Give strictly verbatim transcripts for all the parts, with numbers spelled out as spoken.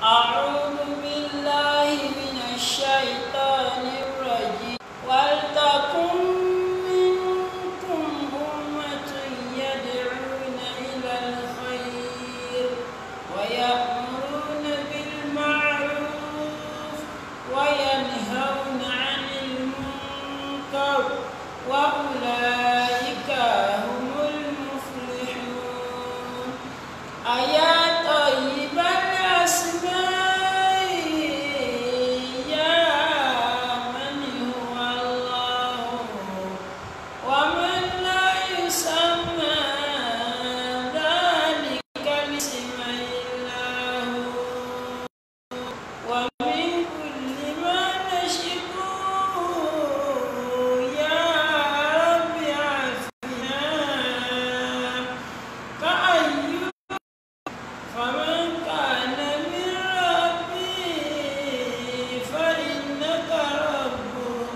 أعوذ بالله من الشيطان الرجيم ولتكن منكم أمة يدعون إلى الخير ويأمرون بالمعروف وينهون عن المنكر وأولئك هم المفلحون. آيات طيبة الأسماء يا من هو الله ومن لا يسمى ذلك الاسم إلا هو ومن كل ما نشكو يا رب عافنا كأيوب فمن كان من ربي فإنك ربه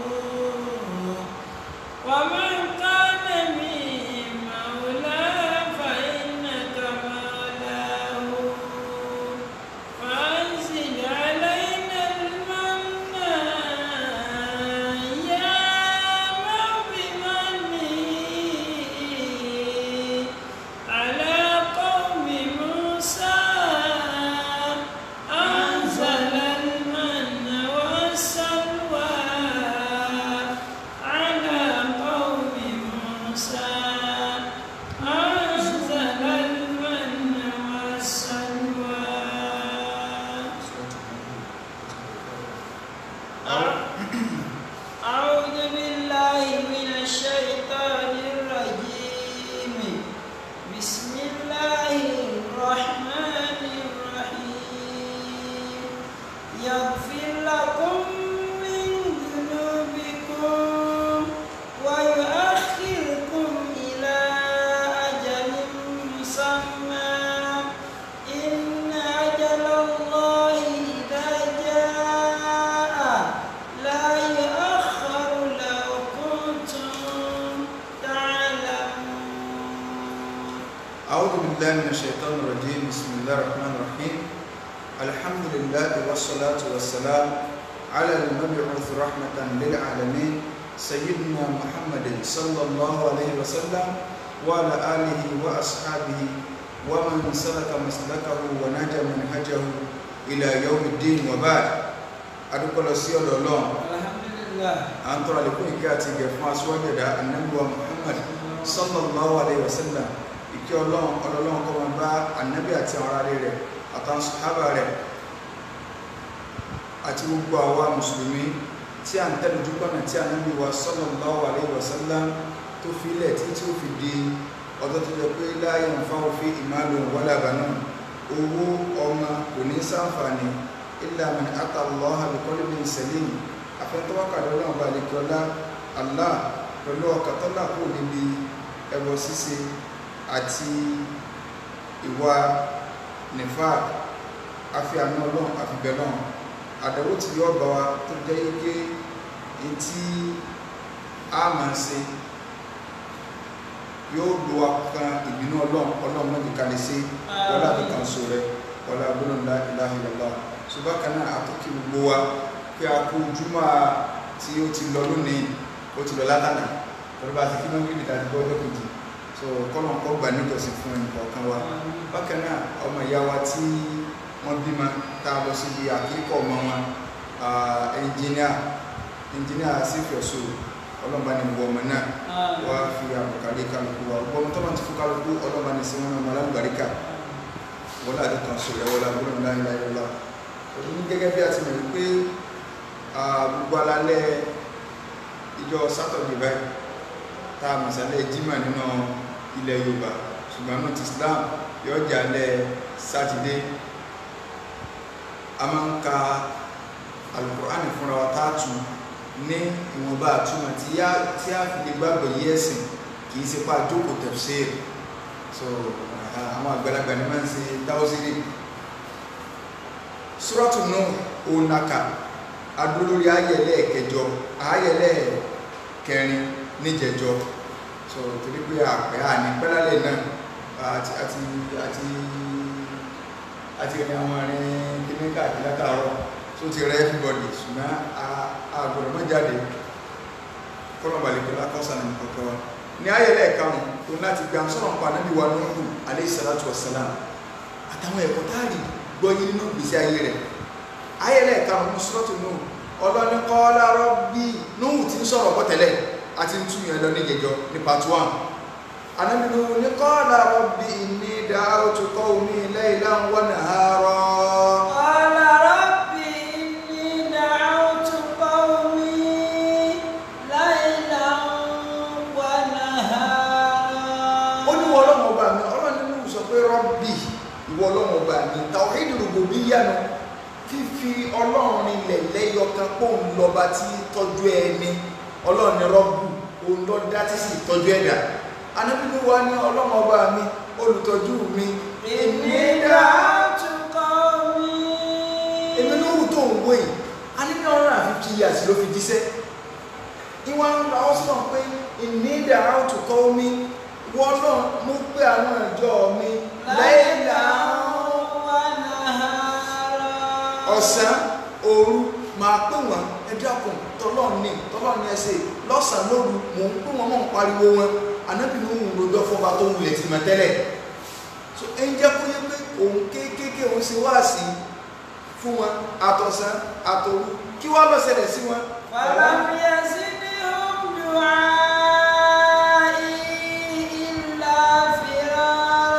ومن كان من مولى فإنك مولاه فأنزل علينا المن يا من بمنه على قوم موسى أنزل المن والسلوى على قوم موسى أنزل المن والسلوى. أعوذ بالله من الشيطان الرجيم بسم الله الرحمن الرحيم يغفر لكم من ذنوبكم ويؤخركم إلى أجل مسمى إن أجل الله إذا جاء لا يؤخر لو كنتم تعلمون. أعوذ بالله من الشيطان الرجيم بسم الله الرحمن الرحيم الحمد لله والصلاة والسلام على المبعوث رحمة للعالمين سيدنا محمد صلى الله عليه وسلم وعلى آله وأصحابه ومن سلك مسلكه ونهج منهجه إلى يوم الدين وبعد أدخل سيد الله الحمد لله أن ترى لكل كاتب فاس وجد النبي محمد صلى الله عليه وسلم ìkí ọlọ́run ọlọ́run kó máa bá ànábì àti àwọn ará rẹ̀ àtàwọn sàhábà rẹ̀ àti gbogbo àwa mùsùlùmí tí a ń tẹ́lẹ̀ dúpọ́nà tí ànábì wa sallallahu alaihi wasallam tó fi ilẹ̀ tí tí ó fi di ọjọ́ tó jẹ́ pé la yanfa'u fi malun wala banun owó ọmọ kò ní ṣàǹfààní illa man ata Allaha bi qalbin salim àfẹ́ntọ́wọ́kàdé ọlọ́run bá lè kí ọlá Allah pẹ̀lú ọkàtọ́lá kò níbi ẹbọ ṣíṣe àti ìwà nífà àfi àmì ọlọ́run àfibẹ̀ náà àdẹ̀wò tí yọ bá wa tó jẹ́ ike etí a máa ṣe yóò lo akan ìbínú ọlọ́run ọlọ́run náà nìkan lè ṣe wọlé àbíkan so rẹ wọlé agbóhùn ńlá ilaha illallah ṣùgbọ́n kan náà àtúkì gbogbo wa pé a kú júmọ́ tí ó ti lọ lónìí ó ti lọ látànà pẹ̀lú bá ti kí náà wíìlì tàbí bọ́ọ̀lù kejì so kọ́nà kọ́ gbà níjọsìn fún ẹnì kọ̀ọ̀kan wa bákan náà ọmọ ìyá wa tí wọ́n bímọ tá a lọ síbi àkíkọ̀ ọmọ wọn ẹnjìníà ẹnjìníà sífẹ̀ọ́sọ ọlọ́mọba ní gbọ́ ọmọ náà wá fi àbùkálé kálukú wa gbọ́ ọmọ tó máa ti fún kálukú ọlọ́mọba ní sí wọn ọmọ alágbàríkà wọlé àdìtàn sọ rẹ wọlé àbúrò ńlá ńlá ńlá òní gẹ́gẹ́ bí a ti mọ̀ wípé gbogbo alálẹ́ ìjọ sátọ̀dé báyìí tá a mọ̀sálẹ̀ jimá nínú ilẹ̀ Yorùbá ṣùgbọ́n náà ti Islam yóò jà lẹ́ sátidé a máa ń ka Al-Qur'ani fúnra wa táàtù ní ìwọ̀nba àtúmọ̀ tí a fi lè gbàgbọ́ yí ẹ̀sìn kì í ṣe pa àjókòó tafsir so àwọn àgbàlagbà ni máa ń ṣe dáwọ́sílẹ̀ Suratu Nuh onaka adúlórí ayẹlẹ́ kẹjọ ayẹlẹ́ kẹrin níjẹjọ so torí pé àpẹ àní pẹ́lálẹ̀ náà àti àti àti àti ìrìn àwọn arìn kíní ní káàkiri látàárọ̀ tó ti rẹ́ everybody ṣùgbọ́n àgbọ̀dọ̀ mọ́ jáde kọ́nà balẹ̀kọ́ lákọ́sàn ní kọ̀kọ́ wa ní ayẹlẹ́ ẹ̀karùn tó láti gbà sọ́nà pa nábì wa Nuhu alayhi salatu wassalam àtàwọn ẹ̀kọ́ táàrí gbọ́yé nínú ìgbésí ayé rẹ̀ ayẹlẹ́ ẹ̀karùn ní suratu Nuhu ọlọ́ni qala rabbi Nuhu ti ń sọ̀rọ̀ ọkọ̀ tẹ́lẹ̀ àti ń tún yẹn lọ ní jẹjọ ní part one Ànábì Nuhu ní qala rabbi inni da'awtu qawmi laylan wa nahara qala rabbi inni da'awtu qawmi laylan wa nahara. Ó ní ìwọ Ọlọ́run ọba mi Ọlọ́run Nuhu sọ pé rabbi ìwọ Ọlọ́run ọba mi tawhid rububiyyah nù fífi Ọlọ́run ilẹ̀ lẹ́yọkan pò ń lọ́ba tí tọ́jú ẹni Ọlọ́run ni rọ́bù òun lọ dá tí sì tọ́jú ẹ̀dá. Ànábì Nuhu wá ní Ọlọ́run ọba mi olùtọ́jú mi inni da'awtu qawmi. Èmi Nuhu tó ń wé yìí a ní ní ọ̀rọ̀ àfíjì years ló fi jíṣẹ́ ìwọ̀n ń ra ọ́sán pé inni da'awtu qawmi wọ́n náà mú pé àwọn ìjọ mi laylan wa nahara. ọ̀sán òru máa pè wọ́n ẹ̀dàkùn tọ́lọ́ọ̀ni tọ́lọ́ọ̀ni ẹsẹ̀ lọ́sàn lóru mò ń pè wọ́n mọ̀ ń pariwo wọn Ànábì Nuhu rojọ́ fọba tó wulẹ̀ ti mọ̀ tẹ́lẹ̀ so ẹ ń jẹ́ kó yẹ pé òun kéékèèké òun ṣe wá sí fún wọn àtọ̀sán àtòru kí wọ́n lọ ṣẹlẹ̀ sí wọn. falam yazidhum du'ai illa firara.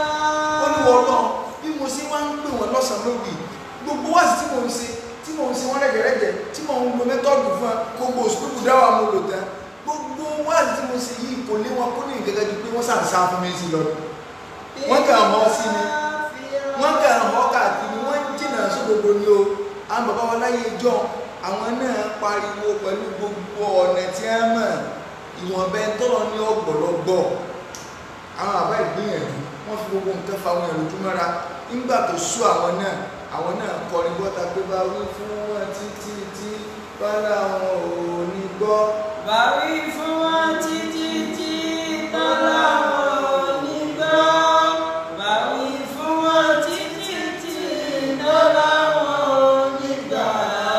Ó ní wọ́n náà bí mo ṣe wá ń pè wọ́n lọ́sàn lóru gbogbo wáàsí tí mo ń ṣe tí mo ń ṣe wọ́n rẹ̀gẹ̀rẹ̀gẹ̀ tí mo ń lo mẹ́tọ́ọ̀dù fún gbogbo òṣùpùpù dáwà mo lò tán gbogbo wáàsí tí mo ṣe yìí kò lé wọn kó ní ìgẹ́gẹ́ ju pé wọ́n sàn sá fún mi sí lọ wọ́n kà mọ́ sí ni wọ́n kà mọ́ káàkiri wọ́n jìnnà sí gbogbo ni o àwọn bàbá wọn láyé jọ àwọn náà pariwo pẹ̀lú gbogbo ọ̀nà tí wọ́n mọ̀ ìwọ̀nbẹ tọ́lọ ní ọgbọ̀lọgbọ̀ àwọn àbá ìgbìyànjú wọ́n fi gbogbo nǹkan fa àwọn èròjú mọ́ra nígbà tó sú àwọn náà àwọn náà kọrin bọ́ta pé bá wí fún wọn títí tí bá láwọn ò ní gbọ́. bá wí fún wọn títí tí bá láwọn ò ní gbọ́. bá wí fún wọn títí tí bá láwọn ò ní gbọ́.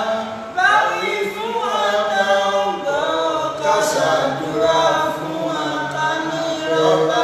bá wí fún wọn tó ń gbọ́. ká ṣàdúrà fún wọn ká ní rọ́bà.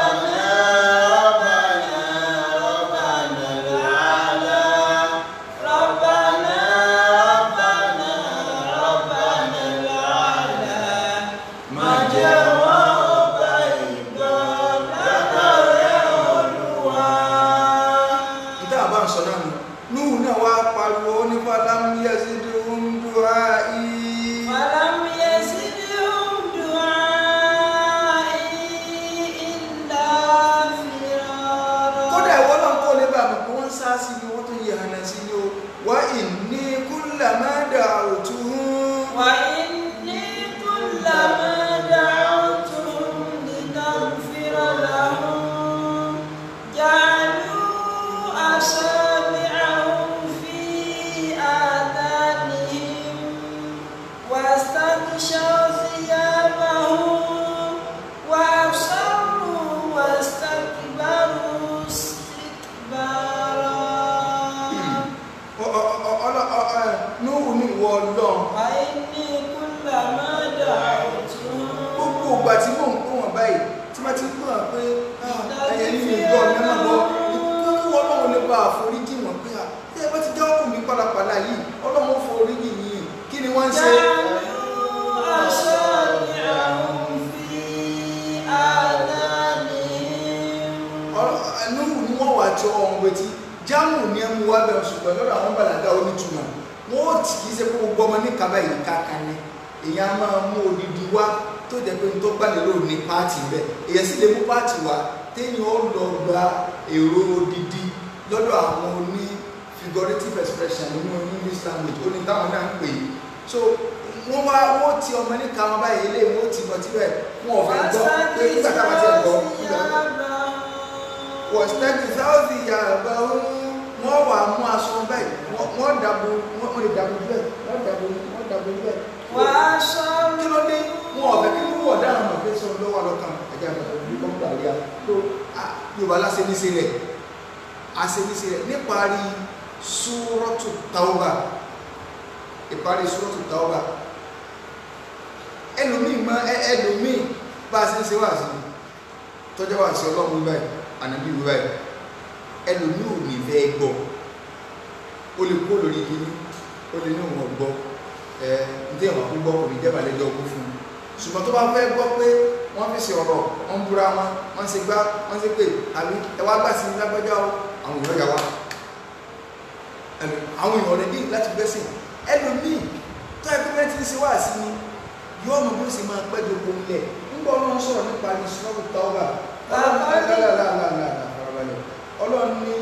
Yorùbá lásẹ̀ ní sílẹ̀ àṣẹ ní sílẹ̀ níparí Suratu Tauba ìparí suratu Tauba ẹlòmíì mọ ẹlòmíì bá a ṣe ń ṣe wá sí tọ́jọ́ wá sí ọlọ́run wíwáyé ànábì wíwáyé ẹlòmíì ò ní fẹ́ gbọ́ ó lè kó lórí kíní ó lè ní òun ọ̀gbọ́ ẹ ǹdí ẹ̀wọ̀n kó gbọ́ kò ní jẹ́ balẹ̀ jọ kú fún un ṣùgbọ́n tó bá fẹ́ gbọ́ pé wọ́n fi ṣe ọ̀rọ̀ wọ́n búra wọn wọ́n ṣe gbá wọ́n ṣe pé àbí ẹ wá gbà sí lágbájá o àwọn èèyàn yà wá àwọn èèyàn rẹ̀ ní láti gbẹ́sìn ẹlòmíì tó ẹgbẹ́ bẹ́ẹ̀ ti ń ṣe wá sí ni yóò mọ bí ó sì máa pẹ́ jogbo ilẹ̀ nígbà ọlọ́run sọ̀rọ̀ nípa ní sọ́ọ̀bù Tauba ọlọ́run ní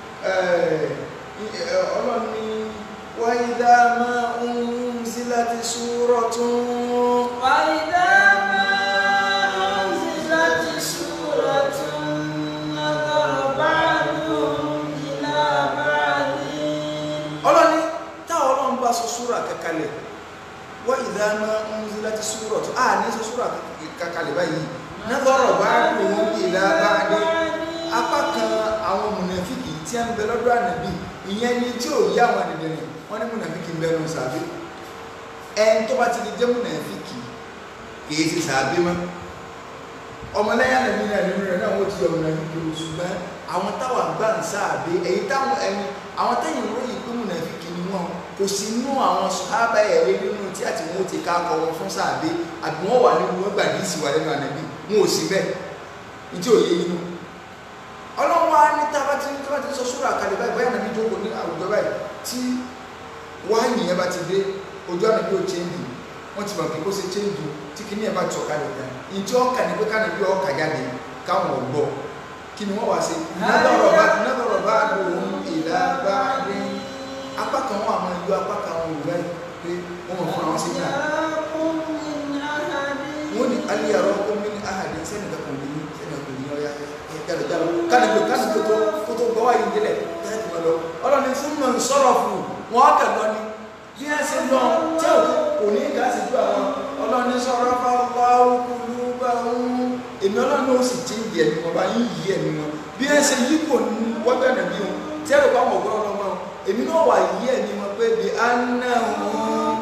ọlọ́run ní wa idha ma unzilati suratun wa idha ma unzilati suratun nadhara ba'duhum ila ba'din ọlọ́run ní táwọn ọlọ́run bá sọ súrà kẹkalẹ̀ wa idha ma unzilati suratun a ní sọ súrà kẹkalẹ̀ báyìí nadhara ba'duhum ila ba'din apá kan àwọn mùnàfíkì tí a ń bẹ lọ́dọ̀ ànàbí ìyẹn ni tí ò yí àwọn dìdìrín wọ́n ní mùnàfíkì ń bẹ lọ sàbí ẹni tó bá ti lè jẹ́ mùnàfíkì kìí ṣe sàbí mọ́ ọmọlẹ́yìn ànàbí náà nínú rẹ̀ náà wọ́n ti yọ mùnàfíkì o ṣùgbọ́n àwọn táwọn gbà ń sàbí èyí táwọn ẹni àwọn tẹ́yìn ròyìn pé mùnàfíkì ni wọ́n kò sí inú àwọn sàhábà ẹ̀rẹ́ nínú tí àti wọn ti ká akọ wọn fún sàbí àbí wọ́n wà nínú wọn gbàdí ìsìwà lẹ́nu ànàbí wọn ò sí bẹ́ẹ̀ ní tí ò yé inú ọlọ́run wa ní tábà tí wọ́n ti sọ súrà kalẹ̀ báyìí báyìí nàbí jókòó ní àwùjọ báyìí tí wáyé yẹn bá ti dé ojú àná bí ó chéńdì wọ́n ti mọ̀ pé kó ṣe chéńdì tí kìíní ẹ̀ bá ti ọ̀kalẹ̀ tán ìjọ ọ̀kà ní pé kánà bí ọ̀kà jáde káwọn ọ̀gbọ́ kí ni wọ́n wá sí nádọ̀rọ̀ bá lòun ìlà bá rí apá kan wọn àwọn ìlú apá kan wọn ìlú báyìí pé wọ́n mọ̀ fún àwọn sí náà wọ́n ní aliyarọ́ omi ní ahàdé sẹ́ni kankan ní sẹ́ni kankan ní ọ̀yá jalo kánà bí kánà bí tó tó gbọ́ wáyé délẹ̀ láti mọ̀ lọ ọlọ́ni fún mọ̀ ń sọ̀rọ̀ fún wọn kà lọ ni bí ẹ ṣe lọ tí ò kò ní ìdá sí ju àwọn ọlọ́ni sọ̀rọ̀ fáwọn òkúlù bá ń èmi ọlọ́ni ó sì ti ń yẹ ẹ̀mí wọn bá yín yí ẹ̀mí wọn bí ẹ ṣe yí kò ní wọ́gbẹ́ nàbí wọn tí ẹ rò pé àwọn ọ̀gbọ́n ọlọ́mọ èmi náà wà yí ẹ̀mí wọn pé bí a ná wọn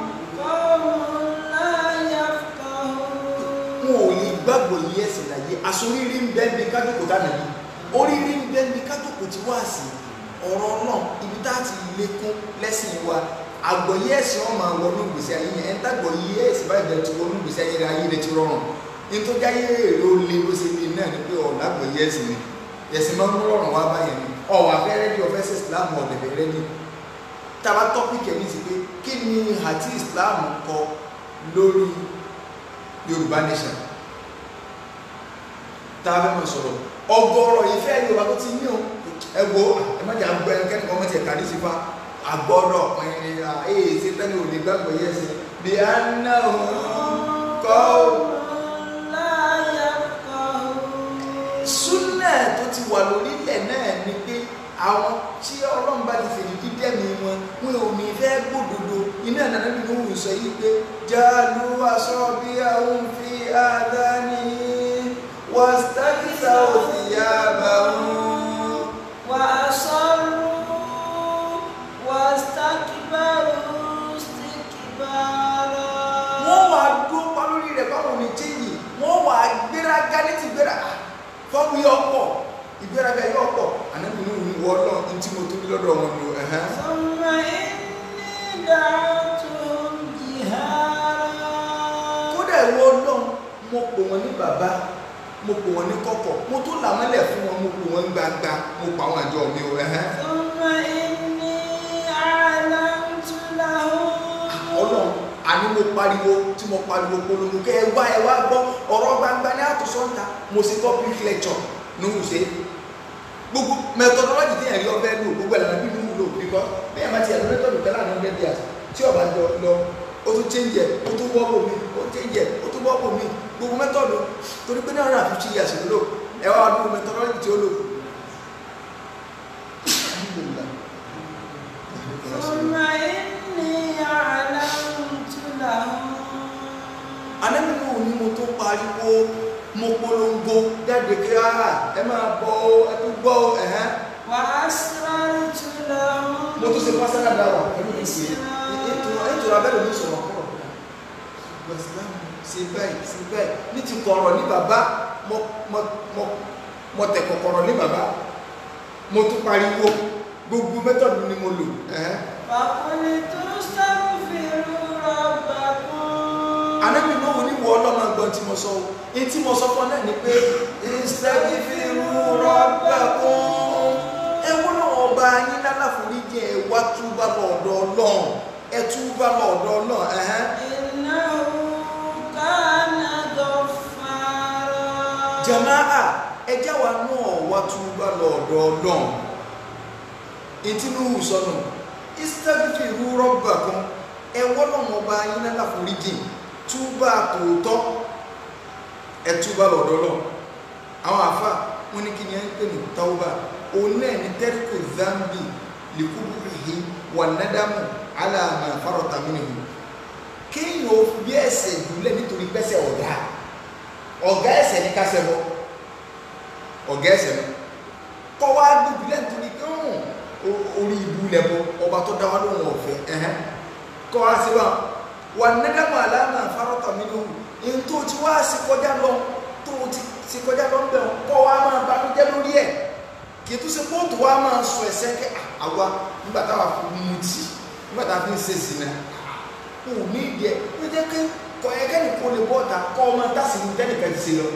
wọn ò lè gbàgbọ́ yí ẹ̀sìn láyé asorírí ń bẹ́ẹ̀ bí kájòkó tá nàbí oríire ń bẹ́ẹ̀ bí kájòkó ti wá sí ọ̀rọ̀ náà ibi tá a ti lékún lẹ́sìn wa àgbọ̀yé ẹ̀sìn wọn máa wọnú ìgbésí ayé yẹn ẹ̀ńtà gbọ̀yé ẹ̀sìn bá ìjẹ́ ti wọnú ìgbésí ayé rẹ̀ ayé rẹ̀ ti rọrùn nítorí ayé èrè ó lé bó ṣe lé náà ni pé ọ̀la àgbọ̀yé ẹ̀sìn ni ẹ̀sìn máa ń rọrùn wá báyẹn ni ọ̀wà fẹ́rẹ́ ní ọ̀fẹ́sẹ̀ Islam ọ̀dẹ̀dẹ̀ rẹ ni tábà tọ́pìkì ẹ̀ ní ti pé kí ni àti Islam kọ lórí Yorùbá nation tá a fẹ́ mọ̀ sọ̀rọ̀ ọgọ́rọ̀ ìfẹ́ Yorùbá tó ti ní o ẹ wo ẹ má jẹ́ àgbẹ̀ ẹnikẹ́ni kan mọ̀ tiẹ̀ kàdí sí fa àgbọ̀rọ̀ ọ̀pìn ẹ̀yẹ ṣe tẹ́lẹ̀ ò lè gbàgbọ́ yẹ sí bí a ná òun kọ́ súnà tó ti wà lórílẹ̀ náà ni pé àwọn tí Ọlọ́run bá ti fèrè dídẹ́ mi wọn wọn ò ní fẹ́ gbódodo iná nàná bí wọ́n wù sọ yìí pé jáàlú aṣọ bí àwọn fi àdáni واستكسوا ثيابهم وأصروا واستكبروا استكبارا wọ́n wá dúró pa lórí rẹ̀ báwọn ní chéyì wọ́n wá gbéraga ní ti gbéraga fọ́ọ̀mù yọ pọ̀ ìgbéraga yọ pọ̀ ànábìnrin òun wọ́ lọ ní tí mo tóbi lọ́dọ̀ wọn ni ẹ̀hán. ثم إني دعوتهم جهارا kódà ìwọ náà mo pò wọn ní bàbá mo pò wọn ní kọ̀kọ̀ mo tún làwọn lẹ̀ fún wọn mo pò wọn gbangba mo pa àwọn àjọ mi o ẹ̀hán. ثم إني أعلنت لهم ọlọ́run àní mo pariwo tí mo pariwo polongo kẹ́ ẹ wá ẹ wá gbọ́ ọ̀rọ̀ gbangba ní àtúnṣọ́ńtà mo ṣe public lecture ní òṣè gbogbo methodology tí ẹ̀rí ọbẹ̀ lò gbogbo ẹ̀lànà bí nínú lò bíkọ́ bẹ́ẹ̀ máa ti ẹ̀rọ method tẹ́lá ní hundred years tí ọba jọ lọ ó tún change ẹ̀ ó tún wọ́pọ̀ mi ó change ẹ̀ ó tún wọ́pọ̀ mi gbogbo method torí pé ní one hundred fifty years ló lò ẹ wá dúró methodology tí ó lò. ثم إني أعلنت لهم anẹ́mínú ni mo tó pariwo mo polongo jáde kí á ẹ máa bọ ẹ tó gbọ́ ẹ̀hán. وأسررت لهم mo tó ṣe pásánà dáwà pẹ̀lú ìṣe ètò ètò abẹ́rẹ́ mi sọ̀rọ̀ kọ̀rọ̀ gba ìsìlámù ṣe báyìí ṣe báyìí ní ti kọ̀rọ̀ ní bàbá mo mo mo mo tẹ̀ kọ̀kọ̀rọ̀ ní bàbá mo tún pariwo gbogbo mẹ́tọ̀dù ni mo lò. Fàkúlì tó sàkúfìrú rọ̀bà kan. Ànábì náà wò ní wọ ọlọ́mọ ẹgbọ́n tí mo sọ o ní tí mo sọ fún ọ náà ni pé ìsàkúfìrú rọ̀bà kan ẹwọ́n náà ọba yín lálàforíjì ẹ wá túbà lọ́dọ̀ Ọlọ́run ẹ túbà lọ́dọ̀ Ọlọ́run. Innahu kana ghaffara. Jàmáà ẹjá wa náà wá túbà lọ́dọ̀ Ọlọ́run ìtinú sọnù istaghfiru rabbakum ẹwọ́n náà ọba yín lálàforíjì túbà tòótọ́ ẹ túbà lọ́dọ̀ Ọlọ́run. Àwọn àfà wọn ní kí ni ẹ ń pè ní tawba òun náà ní tẹ́ríkù zambi likubuhi wà nádàmù aláàmà farota minhu kéèyàn ó bí ẹ̀ṣẹ̀ jùlẹ̀ nítorí pẹ́sẹ̀ ọ̀gá ọ̀gá ẹ̀ṣẹ̀ ní kásẹ̀ bọ́ ọ̀gá ẹ̀ṣẹ̀ ní kọ́ wá gbùjùlẹ̀ nítorí kẹ́hùn orí ìbú lẹ́bọ̀ ọba tó dáwà lóhun ọ̀fẹ́ ẹ̀hẹ́n kọ́ wá sí wa wà nádàmù aláàmà farota minhu in tó ti wá sí kọjá lọ tó ti sí kọjá lọ bẹ̀ kọ́ wá máa bá mi jẹ́ lórí ẹ̀ kì í tún ṣe kóòtù wa máa sọ ẹsẹ̀ kẹ́ àwa nígbà táwa fi mú tí nígbà táwa fi ń ṣe sí náà kò ní ìdí ẹ̀ ó jẹ́ pé kọ̀ ẹ́ kẹ́ni kó lè bọ́ ọ̀tá kọ́ ọmọ dásì ní tẹ́nìkan ti ṣe lọ.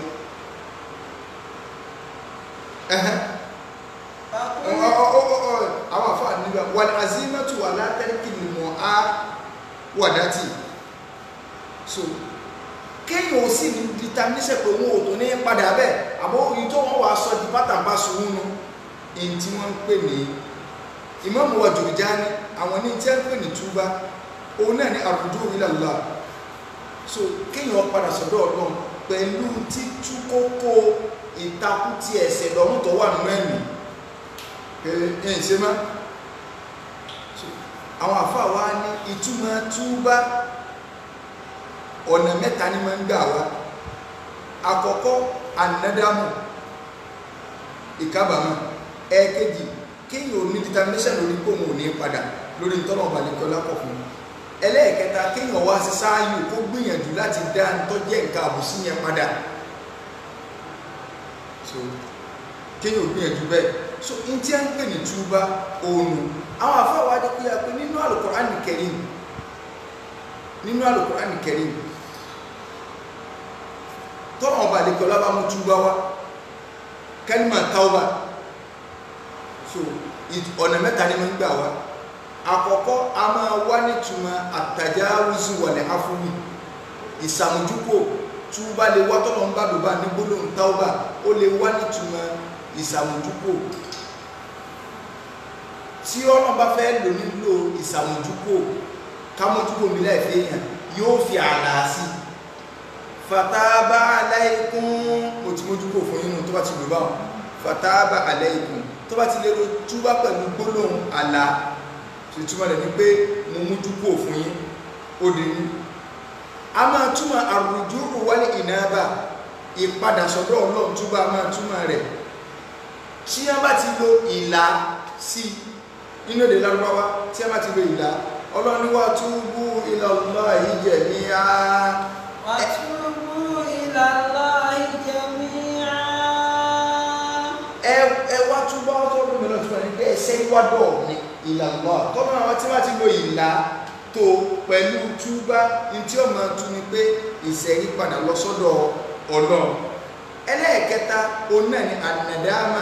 àwọn àfáà nígbà wal azimatu wala tarkil mọ́ á wà dátì so kéèyàn ó sì ní determination pé òun ò tó ní padà bẹ́ẹ̀ àbọ̀ òyìn tó wọ́n wá sọ di pátàbá sùúrù èyí tí wọ́n ń pè ní Imam wa Jurjani àwọn ní tí wọ́n ń pè ní túbá òun náà ní àrùjọ ila Allah so kéèyàn padà sọ́dọ̀ Ọlọ́run pẹ̀lú títú kókó ìtakú ti ẹ̀ṣẹ̀ lọ́rùn tó wà nínú ẹ̀mí ẹ̀yìn ṣe má àwọn àfáà wá ní ìtumọ̀ túbá ọ̀nà mẹ́ta ni máa ń gbà wá àkọ́kọ́ ànádámù ìkábàámọ̀ ẹ̀ẹ̀kejì kéèyàn ò ní determination lórí kó wọn ò ní padà lórí ìtọ́nà ọ̀bàlẹ̀kọ́ lápọ̀ fún un ẹlẹ́ẹ̀kẹta kéèyàn wá sí sáàyò kó gbìyànjú láti dá tọ́jẹ́ nǹkan àbùsí yẹn padà so kéèyàn ò gbìyànjú bẹ́ẹ̀ so n tí a ń pè ní túbá òònù àwọn àfáwà adé pé a pé nínú Al-Qur'an Karim nínú Al-Qur'an Karim tọ́nà ọba àlekọ́ lábá mú túbá wá kẹ́lìmà tauba so ọ̀nà mẹ́ta ni wọ́n gbà wá àkọ́kọ́ a máa wá nítumọ̀ àtàjáwùzù wal afwi ìsàmójúkò túbá lè wá tọ́nà ń bá dùbá ní gbólóhùn tauba ó lè wá nítumọ̀ ìsàmójúkò tí ọ̀nà bá fẹ́ lò nílò ìsàmójúkò kámójúkò mi láì fi èèyàn yóò fi àlà sí fataba alaykum mo ti mójúkò fún yínú tó bá ti lò báwọn fataba alaykum tó bá ti lérò túbá pẹ̀lú gbólóhùn àlà tó túmọ̀ rẹ̀ ní pé mo mójúkò fún yín ó dé ní a máa túmọ̀ ar-ruju' wal inaba ìpadà sọ́dọ̀ Ọlọ́run túbá máa túmọ̀ rẹ̀ tí a bá ti lo ìlà sí inú èdè Lárúbáwá tí a bá ti lo ìlà Ọlọ́run ní wa tubu ila Allahi jami'a wa tubu ila Allahi jami'a ẹ wá túbọ̀ ọ̀tọ̀ọ̀dún mẹ́lọ̀ túbọ̀ ní pé ẹsẹ̀ ìwádọ̀ ní ila Allah tọ́nà àwọn tí wá ti lo ìlà tó pẹ̀lú túbá ní tí ó máa tún ní pé ìṣẹ̀rí padà lọ sọ́dọ̀ Ọlọ́run ẹlẹ́ẹ̀kẹta òun náà ni ànàdáàmà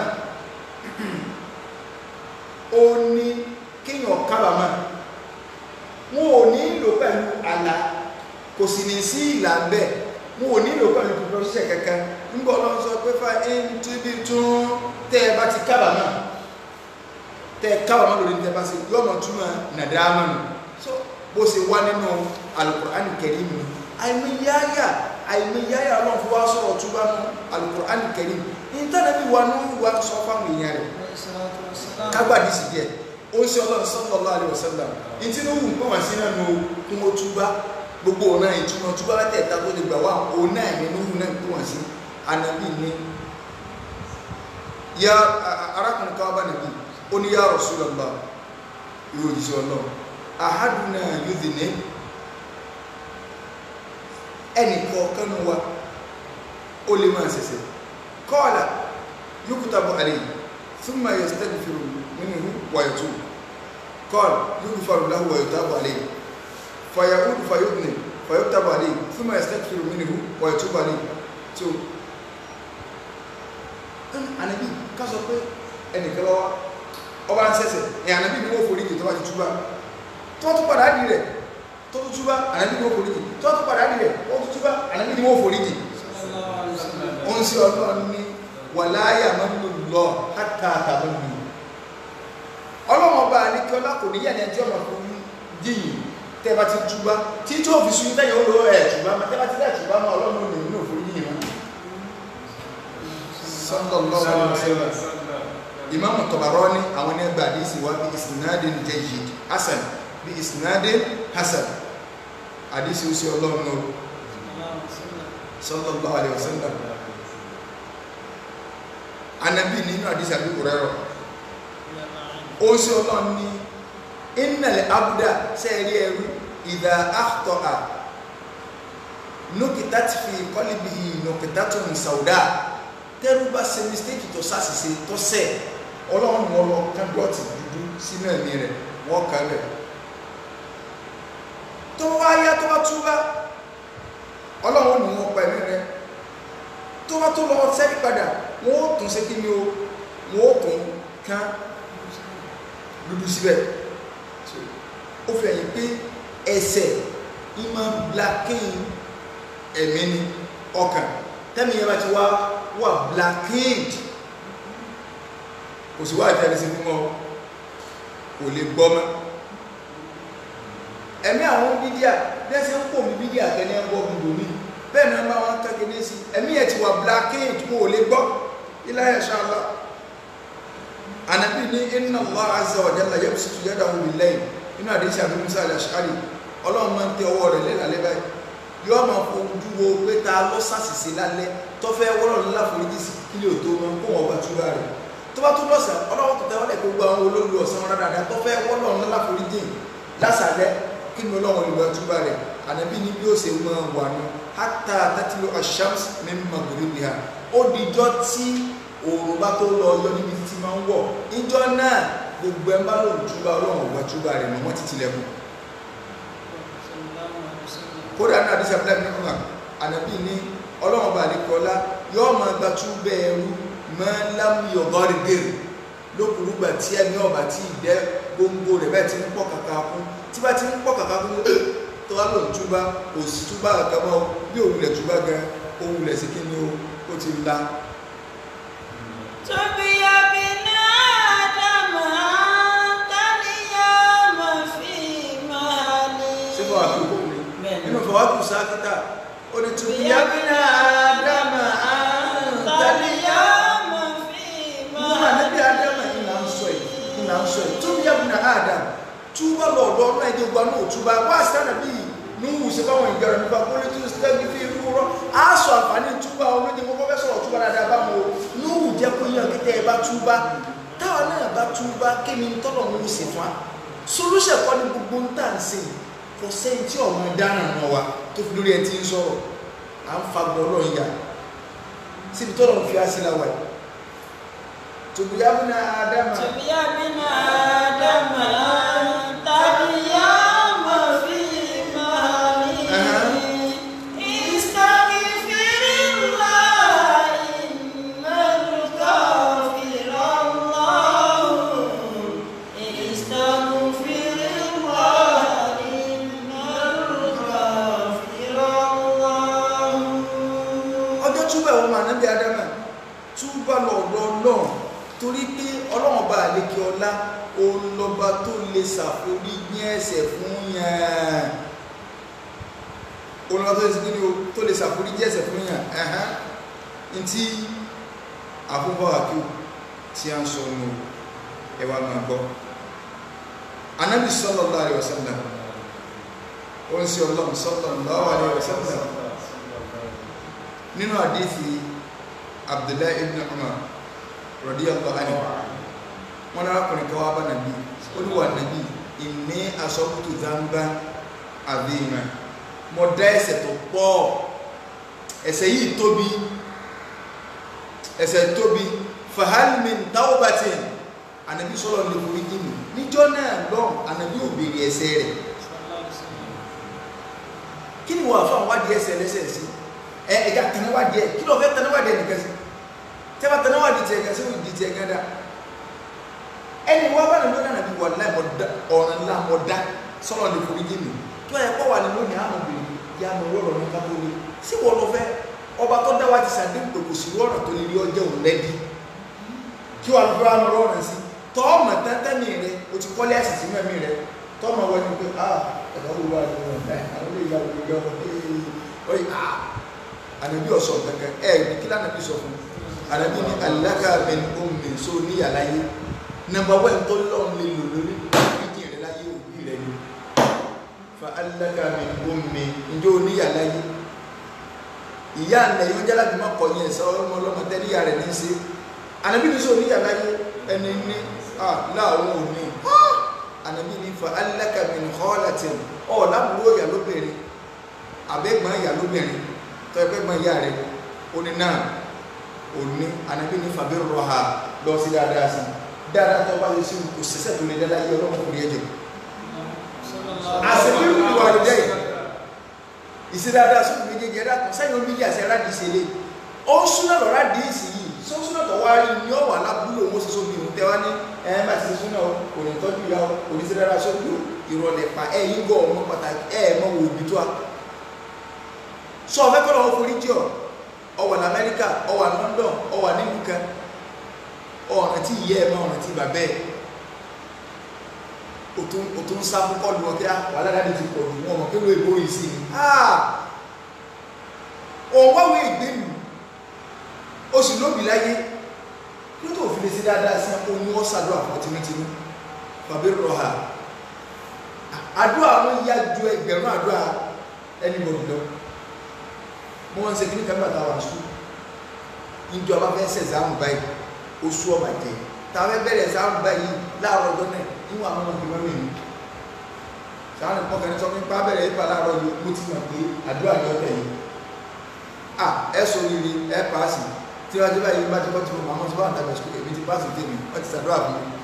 ó ní kéèyàn kábàámà wọn ò ní lò pẹ̀lú àlà kò sì ní sí ìlà ń bẹ̀ wọn ò ní lò pẹ̀lú pípọ́sẹ̀ kankan nígbà Ọlọ́run sọ pé fa ẹni tí bí tún tẹ́ ẹ bá ti kábàámà tẹ́ ẹ kábàámà lórí tẹ́ ẹ bá ṣe yọ̀mọ̀ túmọ̀ nàdáàmà nù so bó ṣe wá nínú Al-Qur'an Karim mi àìmọ̀yáyà àìmọ̀yáyà Ọlọ́run fún wa sọ̀rọ̀ túbá nù Al-Qur'an Karim ìtànàbí wa ní wa sọ fáwọn èèyàn rẹ̀ kágbàdì sí díẹ̀ ó ń ṣe Ọlọ́run sallallahu alaihi wasallam ìtí ló wù pọ̀ wá sí náà nù kún ó túbá gbogbo ọ̀nà ìtumọ̀ túbá láti ẹ̀ta tó lè gbà wá òun náà ní ló wù náà pọ̀ wá sí ànàbí ní ya arákùnrin káwá bá nàbí ó ní ya Rasulullah yóò jí ọlọ́run ahaduna yudhine ẹnì kọ̀ọ̀kan wa ó lè máa ṣẹ̀ṣẹ̀ qala yuktabu alayhi thumma yastaghfiru minhu wa yatubu qala yughfaru lahu wa yutabu alayhi fayaudu fayudhine fayuktabu alayhi thumma yastaghfiru minhu wa yatubu alayhi. So anabi ká sọ pé ẹnìkan lọ́wọ́ ọba ń ṣẹ̀ṣẹ̀ ẹ̀ anabi ni wọ́n forí jì tó bá ti túbá tó tún padà dì rẹ̀ tó tún túbá anabi ni wọ́n forí jì tó tún padà dì rẹ̀ ó tún túbá anabi ni wọ́n forí jì. ó ń ṣe ọlọ́run ní wàláyà mọ́nú lọ hátà àtàmọ́nù ọlọ́run ọba àníkọ́lá kò ní yẹn ẹjọ́ ọmọ fún yìnyín tẹ́ bá ti túbá tí tó fi sun tẹ́yìn ó lọ ẹ̀ túbá tẹ́ bá ti dá túbá mọ́ ọlọ́run ò ní nínú òfin yìnyín wọn. sallallahu alaihi wasallam Imam Tabarani àwọn ẹgbẹ hadisi wa bi isnadin jayyid hasan bi isnadin hasan hadisi usi Ọlọ́run no sallallahu alaihi wasallam anabi nínú hadisi Abu Hurairah ó sì Ọlọ́run ní innal abda sẹ́ẹ̀rí ẹrú idha akhta'a nukitat fi qalbihi nukitatun sauda tẹ́rù bá ṣe mistake tó ṣàṣìṣe tó ṣẹ̀ ọlọ́run wọn lọ kán dọ́ọ̀tì dúdú sínú ẹ̀mí rẹ̀ wọ́n kàn lẹ̀ tó wá yá tó bá túbá ọlọ́run ní wọn pa ẹ̀mí rẹ̀ tó bá tó lọ sẹ́rí padà wọ́n ó tún ṣe kí ni o wọ́n ó tún kán dúdú síbẹ̀ ó fi ẹ̀yìn pé ẹ̀ṣẹ̀ ìmọ̀ blacking ẹ̀mí ni ọkàn tẹ́mi yẹn bá ti wá wà blackade kò sí wá ìfẹ́ni sí fún ọ kò lè gbọ́ mọ́ ẹ̀mí àwọn bídíà bí ẹ ṣe ń pò mí bídíà kẹ́ni ẹgbọ́ gbogbo mi bẹ́ẹ̀ náà bá wọn kẹ́kẹ́ ní sí ẹ̀mí ẹ̀ ti wà blackade kò lè gbọ́ ilá insha Allah Ànábì ní inna Allah azza wa jalla yabsutu yadahu bil-layl inú àdéhìí Abu Musa al-Ash'ari ọlọ́run máa ń tẹ ọwọ́ rẹ̀ lẹ́làlẹ́ báyìí yóò máa fojú wo pé ta lọ ṣàṣìṣe lálẹ́ tó fẹ́ wọ́rọ̀ ńlá foríjì sí kílé òtó máa kó wọn bá túbà rẹ̀ tó bá tún lọ́sàn ọlọ́wọ́ tó tẹ́wọ́lẹ̀ gbogbo àwọn olóòlù ọ̀sán wọn dáadáa tó fẹ́ wọ́rọ̀ ńlá foríjì lásàlẹ̀ kí ni ọlọ́wọ́ olùgbà túbà rẹ̀ Ànábì ní bí ó ṣe máa wà ní hatta tatlu ash-shams min maghribiha ó dijọ́ tí òòrùn bá tó lọ yọ níbi tí máa ń wọ̀ ìjọ náà gbogbo ẹ̀ ń bá lòun túbà ọlọ́wọ́ ọ̀gbà túbà rẹ̀ mọ́ wọ́n ti tilẹ̀kùn kódà náà àdìsí abúlé ní ọmọ Ànábì ní ọlọ́run bá àdìkọ́lá yóò máa gba túbẹ̀ ẹrú máa ń lámúyọ̀ gọ́rìgèrè lókùrúgbà tí ẹni ọba tí ìdẹ́ gbogbo rẹ̀ bẹ́ẹ̀ ti ń pọ̀ kàkà kún tí bá ti ń pọ̀ kàkà kún tó wá lòun túbá kò sí túbá àkàmọ́ bí òwúlẹ̀ túbá gan òwúlẹ̀ sí kí ni ó ti la. tóbi abiná ádámà tánìyà máa fi máa ní. síbò àkókò mi nínú fọwọ́kù sákítà ó ní tóbi abiná ádámà tánìyà máa fi máa ní. níbi ádámà yìí là ń sọ yìí là ń sọ yìí tóbi abiná ádámà túbọ̀ lọ́dọ̀ ọ̀nà ìdí ogun àná òtúbà wá sánà bíi níwù sí fáwọn ìgbàrà nípa kólé tó sẹ́gi fi irú rọ́ á sọ àǹfààní túbà olóde kọ́kọ́ fẹ́ sọ̀rọ̀ túbà dáadáa bá wọn níwù jẹ́ kó yàn kí tẹ́ ẹ bá túbà táwọn náà bá túbà kí ni tọ́lọ̀ ń ṣe fún wa solúṣẹ̀ kọ́ ní gbogbo ń tà ń ṣe kò sẹ́yìn tí ọ̀run dáná náà wa tó fi lórí ẹ ti ń sọ̀rọ̀ à ń fagbọ́ ọlọ́run yà síbi tọ́lọ̀ ń fi á sí láwa yìí tóbi yá bí náà ádámà tóbi yá bí náà ádámà tánìyà máa fi máa ní. torí pé ọlọ́run bá àlékè ọlá olọba tó lè ṣàforí ní ẹ̀ṣẹ̀ fún yàn olọba tó lè tó lè ṣàforí ní ẹ̀ṣẹ̀ fún yàn ẹ̀hán ntí àkókò àkíw tí a ń sọ nù ẹwà máa gbọ́ Ànábì sallallahu alaihi wasallam ó ń ṣe ọlọ́run sallallahu alaihi wasallam nínú àdífì Abdullahi ibn Umar radiyallahu anhu wọn arákùnrin kan wá bá nàbí olúwa nàbí inni asabtu dhanban adhima mo dá ẹ̀ṣẹ̀ tó pọ̀ ẹ̀ṣẹ̀ yìí tóbi ẹ̀ṣẹ̀ tóbi fahal min tawbatin Ànábì sọ̀rọ̀ ní orí jìnnì níjọ́ náà lọ́n Ànábì ò béèrè ẹ̀ṣẹ̀ rẹ̀ kí ni wọ́n àfa wádìí ẹ̀ṣẹ̀ lẹ́sẹ̀ sí ẹ ẹ̀ka tẹ̀léwádìí ẹ̀ kí ló fẹ́ tẹ̀léwádìí ẹ̀ nìkan sí tẹ́wà tẹ̀léwádìí tiẹ̀ kan sí òdì tiẹ̀ kan dá ẹni wọ́n bá nínú Ànábì wà láì ọ̀ràn ńlá mọ̀dá sọ̀rọ̀ ní orí jìnnì tó ẹ̀ kọ́ wà nínú ní àmọ̀ bèrè yá mọ̀ wọ́rọ̀ ní kábólé sí wọ́n lọ fẹ́ ọba tó dá wa ti sàdéhùn pé kò sí wọ́rọ̀ tó lè rí ọjọ́ òun lẹ́dí kí wọ́n lọ́wọ́ àmọ́ rọrùn sí tọ́ọ̀mù tẹ́tẹ́mì rẹ o ti kọ́lé ẹ̀sìn sí mẹ́mí rẹ tọ́ọ̀mù wọ́n ni pé ah ẹ̀ka wo wá ní wọn ẹ̀ àwọn ilé ìyá òwe gan wọn ee oye ah Ànábì ọ̀sọ̀ kankan ẹ̀ ní kí lánàbí sọ fún Ànábì ní alaka min ummi so ní yàrá yé nàmbà wẹ́n tó lọ́n lè lò lórí ìdí rẹ láyé òbí rẹ ni fa alaka min ummi njó ní yàrá yé ìyá àná yóò jẹ́ láti má kọ̀ yẹn sọ ọmọ ọlọ́mọ tẹ́lẹ̀ rẹ̀ ní í ṣe Ànábì ní sọ ní yàrá yé ẹni ní ah láàrún òní Ànábì ní fa alaka min khalatin ọ̀ lábúrò ìyá lóbìnrin àbẹ́gbọ́n ìyá lóbìnrin tó ẹgbẹ́gbọ́n ìyá rẹ̀ ó ní náà òní Ànábì ní fabirruha lọ sí dáadáa sí dáadáa tó bá yẹ sí kò sẹ́sẹ̀ tó lè dáadáa yẹ ọlọ́mọ kò rí ẹ̀jẹ̀ àṣẹbí ìwà rẹ̀ dẹ́yìn ìṣe dáadáa sókè méjèèjì ẹ̀dá kan sẹ́yìn omi yà sí ẹ̀rá di ìṣẹ̀lẹ̀ ó ń súná lọ́ra di ìsì yìí sọ́súná tó wá rí ní ọ̀wà lábúlò owó ṣoṣo bí òun tẹ́wá ní ẹ̀ bá ti ṣe súná kò ní tọ́jú ìyá o kò ní sí dáadáa sókè ìrọ̀lẹ̀ pa ẹ̀ yín gọ́ ọmọ pàtàkì ẹ̀ mọ wò òbí tó a. sọ ọ̀fẹ́ kọ́ lọ́wọ́ forí jọ ọwà ní Amẹ́ríkà ọwà London ọwà nílùú kan ọ̀nà tí ìyá ẹ̀ mọ ọ̀nà tí bàbá ẹ̀ òtún ń sá fún kọ́ọ̀lù wọn kí wà ládàá ti pọ̀ jù wọn mọ̀ kí ló èbó yìí sí ni òun wáwé ìgbélu oṣù lóbi láyé kí ló tó fi lè sí dáadáa sí oyún ọ̀sàdúrà fún tìmítìmí fabirruha àdúrà àwọn ìyá ju ẹgbẹ̀rún àdúrà ẹni bọ̀dù lọ mo wọn ṣe kí ní kábàtà wà sùn ìjọba fẹ́ ṣe ẹ̀zámù báyìí oṣù ọba jẹ tàbí bẹ̀rẹ̀ ẹ̀zámù báyìí láàárọ̀ ọjọ́ náà níwọ̀n àwọn ọmọ ìgbìmọ̀ mi sáwọn nǹkan kan sọ fún pa bẹ̀rẹ̀ ìpà láàárọ̀ yìí mo ti mọ̀ pé àdúrà ní ọ̀tẹ̀ yìí à ẹ sọ rírì ẹ pàásì tí wọ́n ti báyìí bá ti kọ́ tí mo máa mọ́ sí báwọn tàbí ṣùgbọ́n èmi ti pàásì tèmi wọ́n ti ṣàdúrà fún mi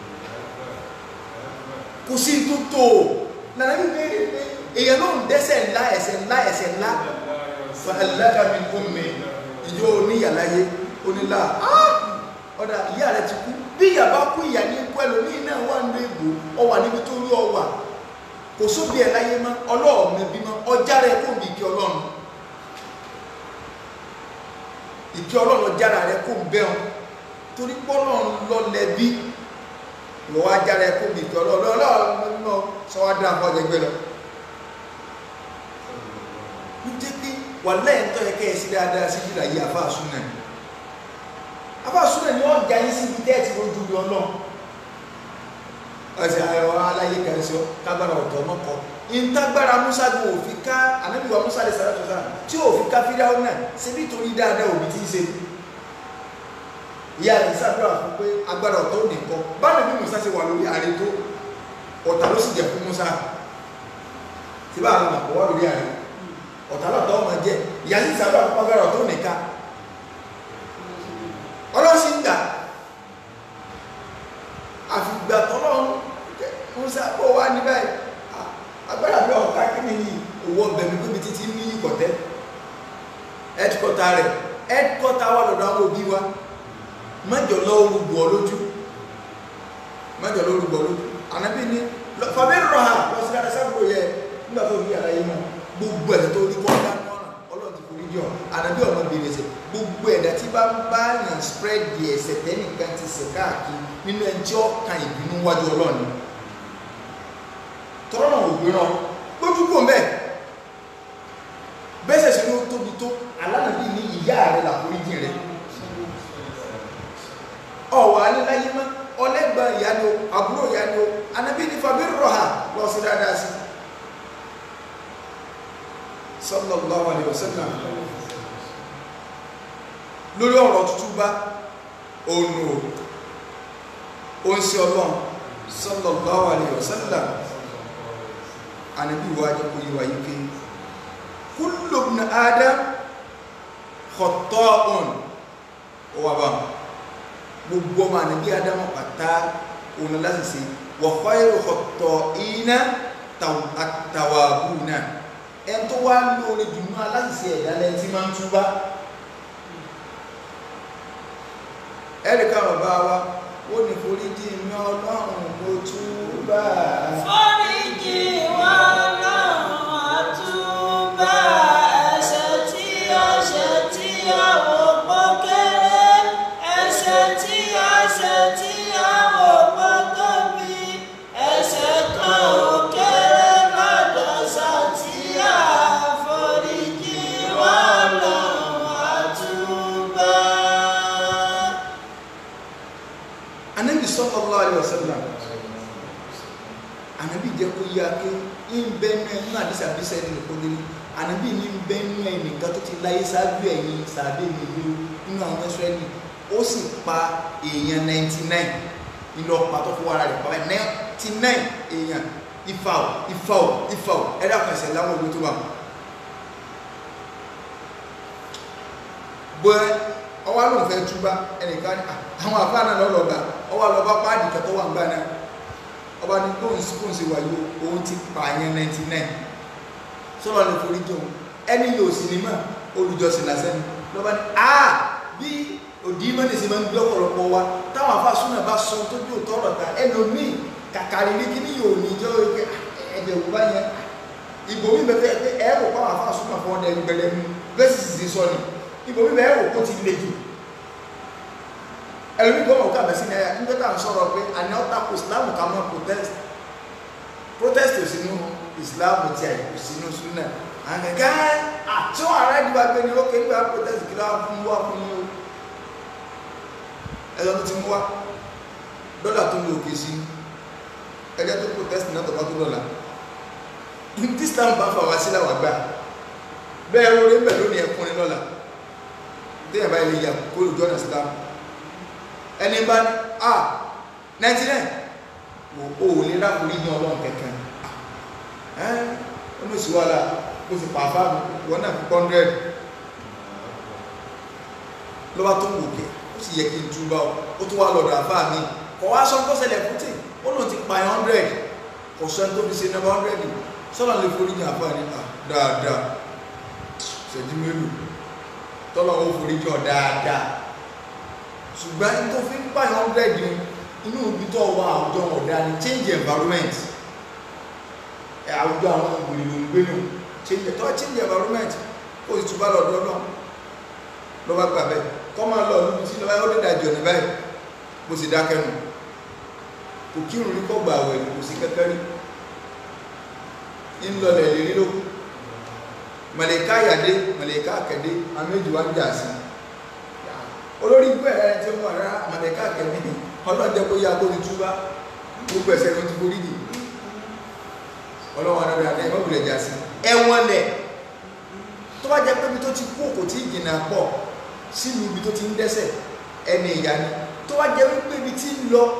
kò sí tó tó nàlẹ́ mi bẹ́ẹ̀ pé èèyàn ló ń dẹ́ṣẹ̀ ńlá ẹ̀ṣẹ̀ ńlá ẹ̀ṣẹ̀ ńlá fa alaka min ummi ìjọ oníyàláyé onílà ọ̀dà ìyá rẹ̀ ti kú bí ìyá bá kú ìyá ní ikú ẹlòmíì náà wà ní egbò ọwà níbi tó rí ọwà kò sóbi ẹ̀ láyé mọ́ ọlọ́ọ̀mọ ẹbí mọ́ ọjà rẹ̀ kò bí ìkẹ́ ọlọ́run ìkẹ́ ọlọ́run ọjà rẹ̀ kò bẹ́ ọ torí pọ́lọ́run lọ́lẹ́bí lọ́wọ́ ajá rẹ̀ kò bí ìkẹ́ ọlọ́run ọlọ́run náà sọ wá dá nǹkan ọ̀jẹ̀gbẹ́ lọ. ń jẹ́ pé wà lẹ́yìn tó yẹ kẹ́ ẹ sí dáadáa sí jùlọ yìí àfa àsúnà àfa àsúnà ni wọ́n jà yín sí ibi tẹ́ẹ̀tì lójú rí ọlọ́run ọ̀sẹ̀ ayọ̀ aláyé kan sọ kágbára ọ̀tọ̀ ọmọ kọ ìtagbára Musa gbọ́ òfin ká anábìwá Musa lè sàrà tó sáà tí òfin ká fídáwó náà ṣe bí torí dáadáa òbí tí ń ṣe ìyá rẹ̀ sàdúrà fún pé agbára ọ̀tọ̀ nìkan báwo ni Musa ṣe wà lórí ààrẹ tó ọ̀tá ló sì jẹ́ fún Musa tí bá àwọn àpò wà lórí ààrẹ ọ̀tá lọ́tọ̀ ọmọ jẹ́ ìyá sì sàdúrà fún agbára ọ̀tọ̀ nìkan ọlọ́sìn gbà àfìgbà tọ́lọ́run Musa ó wá ní báyìí agbára bí ọ̀ká kíni yìí owó ọbẹ̀ mi tóbi títí ní ìkọ̀tẹ́ ẹ́dkọ́ta rẹ̀ ẹ́dkọ́ta wà lọ́dọ̀ àwọn òbí wa mẹ́jọ lọ́wọ́rùgbọ̀ lójú mẹ́jọ lọ́wọ́rùgbọ̀ lójú ànábì ní fabirruha lọ sí dáadáa sábúrò yẹ nígbà tó rí àlàyé mọ́ gbogbo ẹ̀dá tó rí kọ́ ọ̀dá mọ́ràn ọlọ́run ti forí jọ ànábì ọmọ bèrè ẹsẹ̀ gbogbo ẹ̀dá tí bá ń bá yàn spread di ẹsẹ̀ tẹ́nìkan ti sẹ̀ káàkiri nínú ẹjọ́ kan ìbínú wájú ọlọ́run tọ́rọ̀ náà ògbé náà lójú kò mẹ́ bẹ́sẹ̀ sí ló tóbi tó alánàbí ní ìyá rẹ̀ làforíjì rẹ̀ ọ̀wà aléláyé mọ́ ọlẹ́gbà ìyá ni o àbúrò ìyá ni o anábí ní fabirruha lọ sí dáadáa sí sallallahu alaihi wasallam lórí ọ̀rọ̀ tútù bá òun ò ń ṣe ọlọ́run sallallahu alayhi wa sallam anabi wa jẹ́ kó yé wa yìí pé kullu ibn adam khata'un ó wà bá gbogbo ọmọ anabi adam pátá òun láti ṣe wa khayru khata'ina at-tawwabuna ẹni tó wá lórí dùnú aláti ṣe ẹ̀dá lẹ́yìn tí máa ń túbá ẹ̀ríkà bàbá wa ó ní foríjì mi ọlọ́run kó túbá foríjì wa ọlọ́run àtúbà ẹ̀ṣẹ̀ tí a ṣẹ̀ tí a wò pọ̀ kéré ẹ̀ṣẹ̀ tí a ṣẹ̀ tí a wò pọ̀ tóbi ẹ̀ṣẹ̀ kan ò kéré lọ́dọ̀ Sàtíà foríjì wa ọlọ́run àtúbà. Ànábì sallallahu alaihi wasallam Ànábì jẹ́ kó yá pé ń bẹ́nu ẹ̀ ní àdísà bísà ẹni nìkan délé Ànábì ní ń bẹ́nu ẹ̀ nìkan tó ti láyé sáájú ẹ̀yìn sàbẹ̀ nìlú nínú àwọn Ísírẹ́lì ó sì pa èèyàn ninety nine nínú ọ̀pá tó fún ara rẹ̀ pa ninety nine èèyàn ìfàwọ̀ ìfàwọ̀ ìfàwọ̀ ẹ̀dá pẹ̀sẹ̀ láwọn olú tó wà bọ́ ọwá lóun fẹ́ túbá ẹnìkan ní àwọn àfáà náà lọ́lọ́gbà ọwá lọ́bá páàdì kẹtọ́ wà ń gbà náà ọba ní bóun sí wáyé òun ti pààyàn ninety nine sọ́lọ́ lè forí jẹun ẹni yóò sì ní mọ́ olùjọsìn lásẹ́ni lọ́ba ní àá bí òdì mọ́ni sí máa ń gbé ọ̀pọ̀lọpọ̀ wa táwọn àfáà súnà bá sọ tó bí òtọ́ ọ̀rọ̀ ta ẹlòmíì kàkàrí ní kíní yóò ní jẹ́ ẹ̀jẹ̀ òkú bá yẹn ìbò mi bẹ̀rẹ̀ pé ẹ̀rọ pàwọn àfáà súnà fún ọdẹ gbẹlẹ̀ mú bẹ́ẹ̀ sì sì sọ ni ìbò mi bẹ̀rẹ̀ kó ti le jù ẹlòmíì gbọ́mọ̀ òkú àbẹ̀sí ní ẹ̀yà nígbà tá à ń sọ̀rọ̀ pé àní ọ̀tá kò ìsìláàmù ká mọ́ protest protest ò sínú ìsìláàmù tí a kò sínú súnà àgàgà àti wọn ará ìdíbà gbé ní ókè nígbà protest kí láwọn fún wá fún yín o ẹjọ́ tó ti mú wá dọ́là tó ń lo òkè sí ẹjọ́ tó protest náà tó bá tó lọ́la tí islam bá fà wá sí làwọn àgbà bẹ́ẹ̀ orí ń bẹ̀ lónìí ẹkùnrin lọ́la téèyàn bá ilé yà kó lójú ọ̀nà islam ẹni bá ní à ninety nine o ò lè rákò rí yan ọlọ́run kẹ̀kẹ́ ẹ́ ó ní oṣù wàhálà ó sì pa àfáà wọn náà fi hundred ló bá tó ń wòkè ó sì yẹ kí n túbà ó tó wá lọ́dọ̀ àfáà mi kọ̀ wá sọ kó ṣẹlẹ̀ fún tì ó lòun ti pa hundred kò sọ ẹni tó fi ṣe number hundred sọ́nà lè forí yan àfáà ní à dáadáa ṣẹ́jú mélòó tọ́lọ́ ó forí yan dáadáa ṣùgbọ́n ẹni tó fi ń pa hundred yìí inú ibi tó wà àwùjọ ọ̀dà ni change environment àwùjọ àwọn ìgbèrè ló ń gbé nù change tó change environment ó sì túbọ̀ lọ́dọ̀ náà ló bá gbà bẹ́ẹ̀ kọ́ máa lọ níbi tí lọ́wọ́ ó dé dájọ́ ní báyìí mo sì dákẹ́ nù kò kírun rí kọ́ gbà àwẹ̀ kò sí kẹ́kẹ́ rí ń lọlẹ̀ lérí ló mọ̀lẹ́ká yàdé mọ̀lẹ́ká kẹ̀dé àméjì wá ń jà sí olórí ikú ẹ̀rẹ́ tí ó wà rárá mọ̀lẹ́ká kẹ̀dé ọlọ́jẹ́ kó yá kó ti túbá gbogbo ẹ̀ṣẹ̀ ló ti forí jì ọlọ́wọ́n arábìnrin àti ẹ̀mọ́ ìbílẹ̀ jà sí ẹ̀wọ̀n lẹ̀ tó bá jẹ́ pé ibi tó ti kú kò tí ì jìnnà pọ̀ sínú ibi tó ti ń dẹ́ṣẹ̀ ẹni ìyá ni tó bá jẹ́ wípé ibi tí ń lọ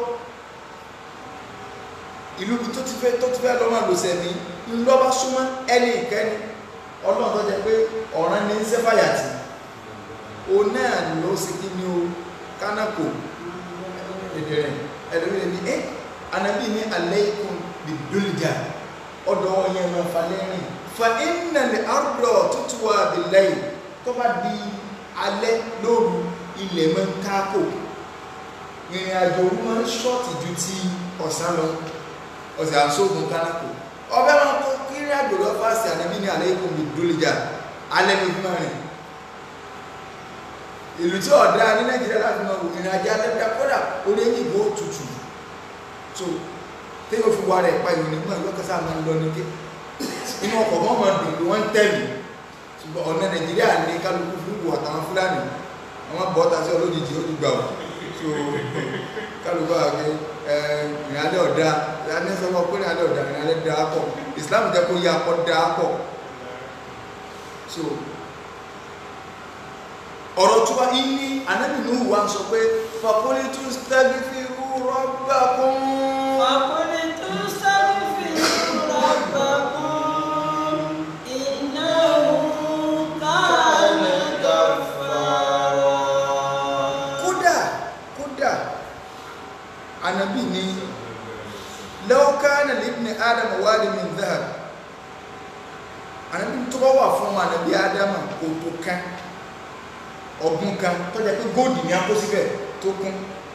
ìlú ibi tó ti fẹ́ tó ti fẹ́ lọ́ máa lò sẹ́ni ńlọ́ bá súnmọ́ ẹni ìkẹ́ni ọlọ́run tó jẹ́ pé ọ̀ràn ní sẹ́fàyàtì òun náà ló sì kí ni o kánákò ẹ̀dẹ̀rẹ̀ ẹ̀dẹ̀rẹ̀ ní ẹ́ anábì ní alaykum bid-dulja ọ̀dọ̀ ọ̀yẹ́ máa fa lẹ́rìn fa inna al-arda tutwa bil-layl tó bá di alẹ́ lóru ilẹ̀ máa ń kákò ìrìn àjò òru máa ń ṣọ́ọ̀tì ju ti ọ̀sán lọ ọ̀sẹ̀ àṣọ́gun kánákò ọbẹ̀ máa kó kírí àjò lọ fásitì anábì ní alaykum bid-dulja alẹ́ mi fún mẹ́rin ìlú tí ọ̀dá ní Nàìjíríà láti mọ̀ ìrìn àjò alẹ́bíà kódà orí ẹ̀yìn ìbò tutù so tí ó fi wà rẹ̀ pa ìrìn nígbà ìlú kẹsà máa ń lọ ní ké inú ọkọ̀ mọ́ máa dùn pé wọ́n ń tẹ̀lé ṣùgbọ́n ọ̀nà Nàìjíríà ní kálukú fún ìwò àtàwọn Fúlàní àwọn bọ́ta sí olójijì ó ti gbà wọ́n so kálukú àgbẹ̀ ìrìn alẹ́ ọ̀dá ìrìn sọ́kọ́ pé ìrìn alẹ́ ọ̀dá ìrìn alẹ́ dáa pọ̀ Islam jẹ́ kó yá pọ̀ dáa pọ̀ so ọ̀rọ̀ tó bá ní Ànábì Nuhu wá ń sọ pé faqultu istaghfiru rabbakum وقلت استغفروا ربكم إنه كان غفارا. kódà kódà Ànábì ní law kana libni Adama wadi min dhahab. Ànábì tó bá wà fún Ànábì Ádámà kò tó kan ọ̀gbun kan tó jẹ́ pé góòdì ní akó síbẹ̀ tó kún.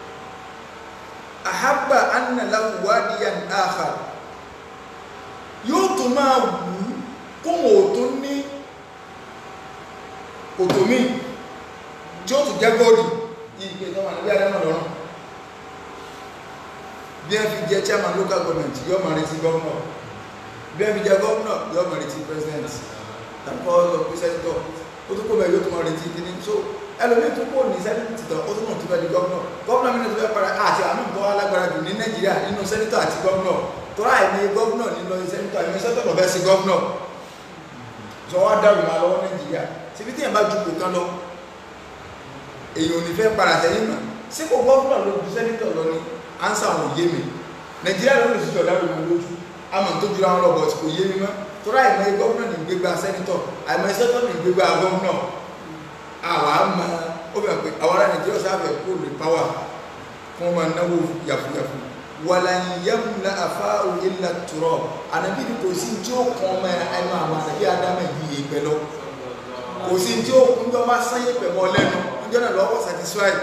Ahabba anna lahu wadiyan akhar. Yóò tó máa wù ú kó wọ́n tó ní kòtò míì tí ó tún jẹ́ góòdì ní ìgbé tó Ànábì Ádámà lọ́rùn. Bí ẹ fi jẹ́ chairman local government yóò máa retí governor. Bí ẹ fi jẹ́ governor yóò máa retí president. Tàbí ọ̀rọ̀ pẹ́sẹ́ntọ̀ ó tó kó bẹ̀ yóò tó máa retí kíní. So ẹlòmíì tó kó ní sẹ́nitì tán ó tó náà tó fẹ́ di governor. Governor mi náà tó fẹ́ para àti àmì ìbọn alágbára jù ní Nàìjíríà nínú sẹ́nitọ̀ àti governor. Tọ́lá àìní governor nínú sẹ́nitọ̀ àìní sẹ́nitọ̀ lọ́fẹ́ sí governor. Sọ wá dàrú máa lọ́wọ́ Nàìjíríà. Síbi tí èèyàn bá ju kò kán lọ, èèyàn ò ní fẹ́ para sẹ́yìn mọ́. Sípò governor ló ju sẹ́nitọ̀ lọ ní ansa wọn yé mi. Nàìjíríà ló lè ṣíṣọ́ dàrú máa lójú. Àmọ́ tó jura wọn lọ bọ̀ tí kò yé mi mọ́. Tọ́lá àìmọye gọ́ọ̀nà ní gbégbá sẹ́nitọ̀ àìmọye sẹ́nitọ̀ ní gbégbá gọ́ọ̀nà àwa mọ ó bẹ̀rẹ̀ pé àwọn ará Nàìjíríà sáfẹ̀ kó lè pàwà fún ọmọ náwó yàfùyàfù wàlàyémùlá àfáà illa turab. Ànábì ní kò sí tí ó kàn ọmọ ẹnu àwọn Ànábì Ádámà yìí ìpẹ́ lọ kò sí tí ó kún jọ bá sáyé pẹ̀mọ́ lẹ́nu níjọ́ náà lọ́wọ́ satisfied.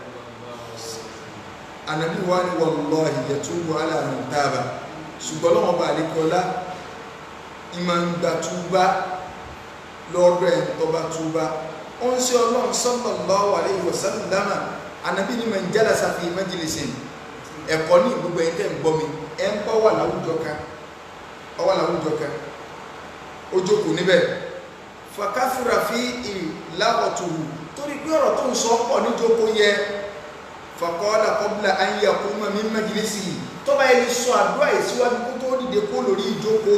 Ànábì wa ni wallahi yatubu ala man taba. Ṣùgbọ́n lọ́wọ́ bá àlékọ́lá ìmọ̀ ń gba túbá lọ́dọ̀ ẹ̀ tó bá túbá. Ó ń ṣe Ọlọ́run sallallahu alayhi wa sallam. Ànábì ní man jalasa fi majlisin. Ẹ̀kọ́ ní gbogbo ẹ̀ tẹ́ ń gbọ́ mi ẹ̀ ń bá wà láwùjọ kan ọ wà láwùjọ kan ó jókòó níbẹ̀ fakathura fi lagatuhu torí pé ọ̀rọ̀ tó ń sọ pọ̀ níjókòó yẹ faqala qabla an yaquma min majlisihi tó bá yẹ ní sọ àdúrà yìí síwájú kó tó dìde kó lórí ìjókòó.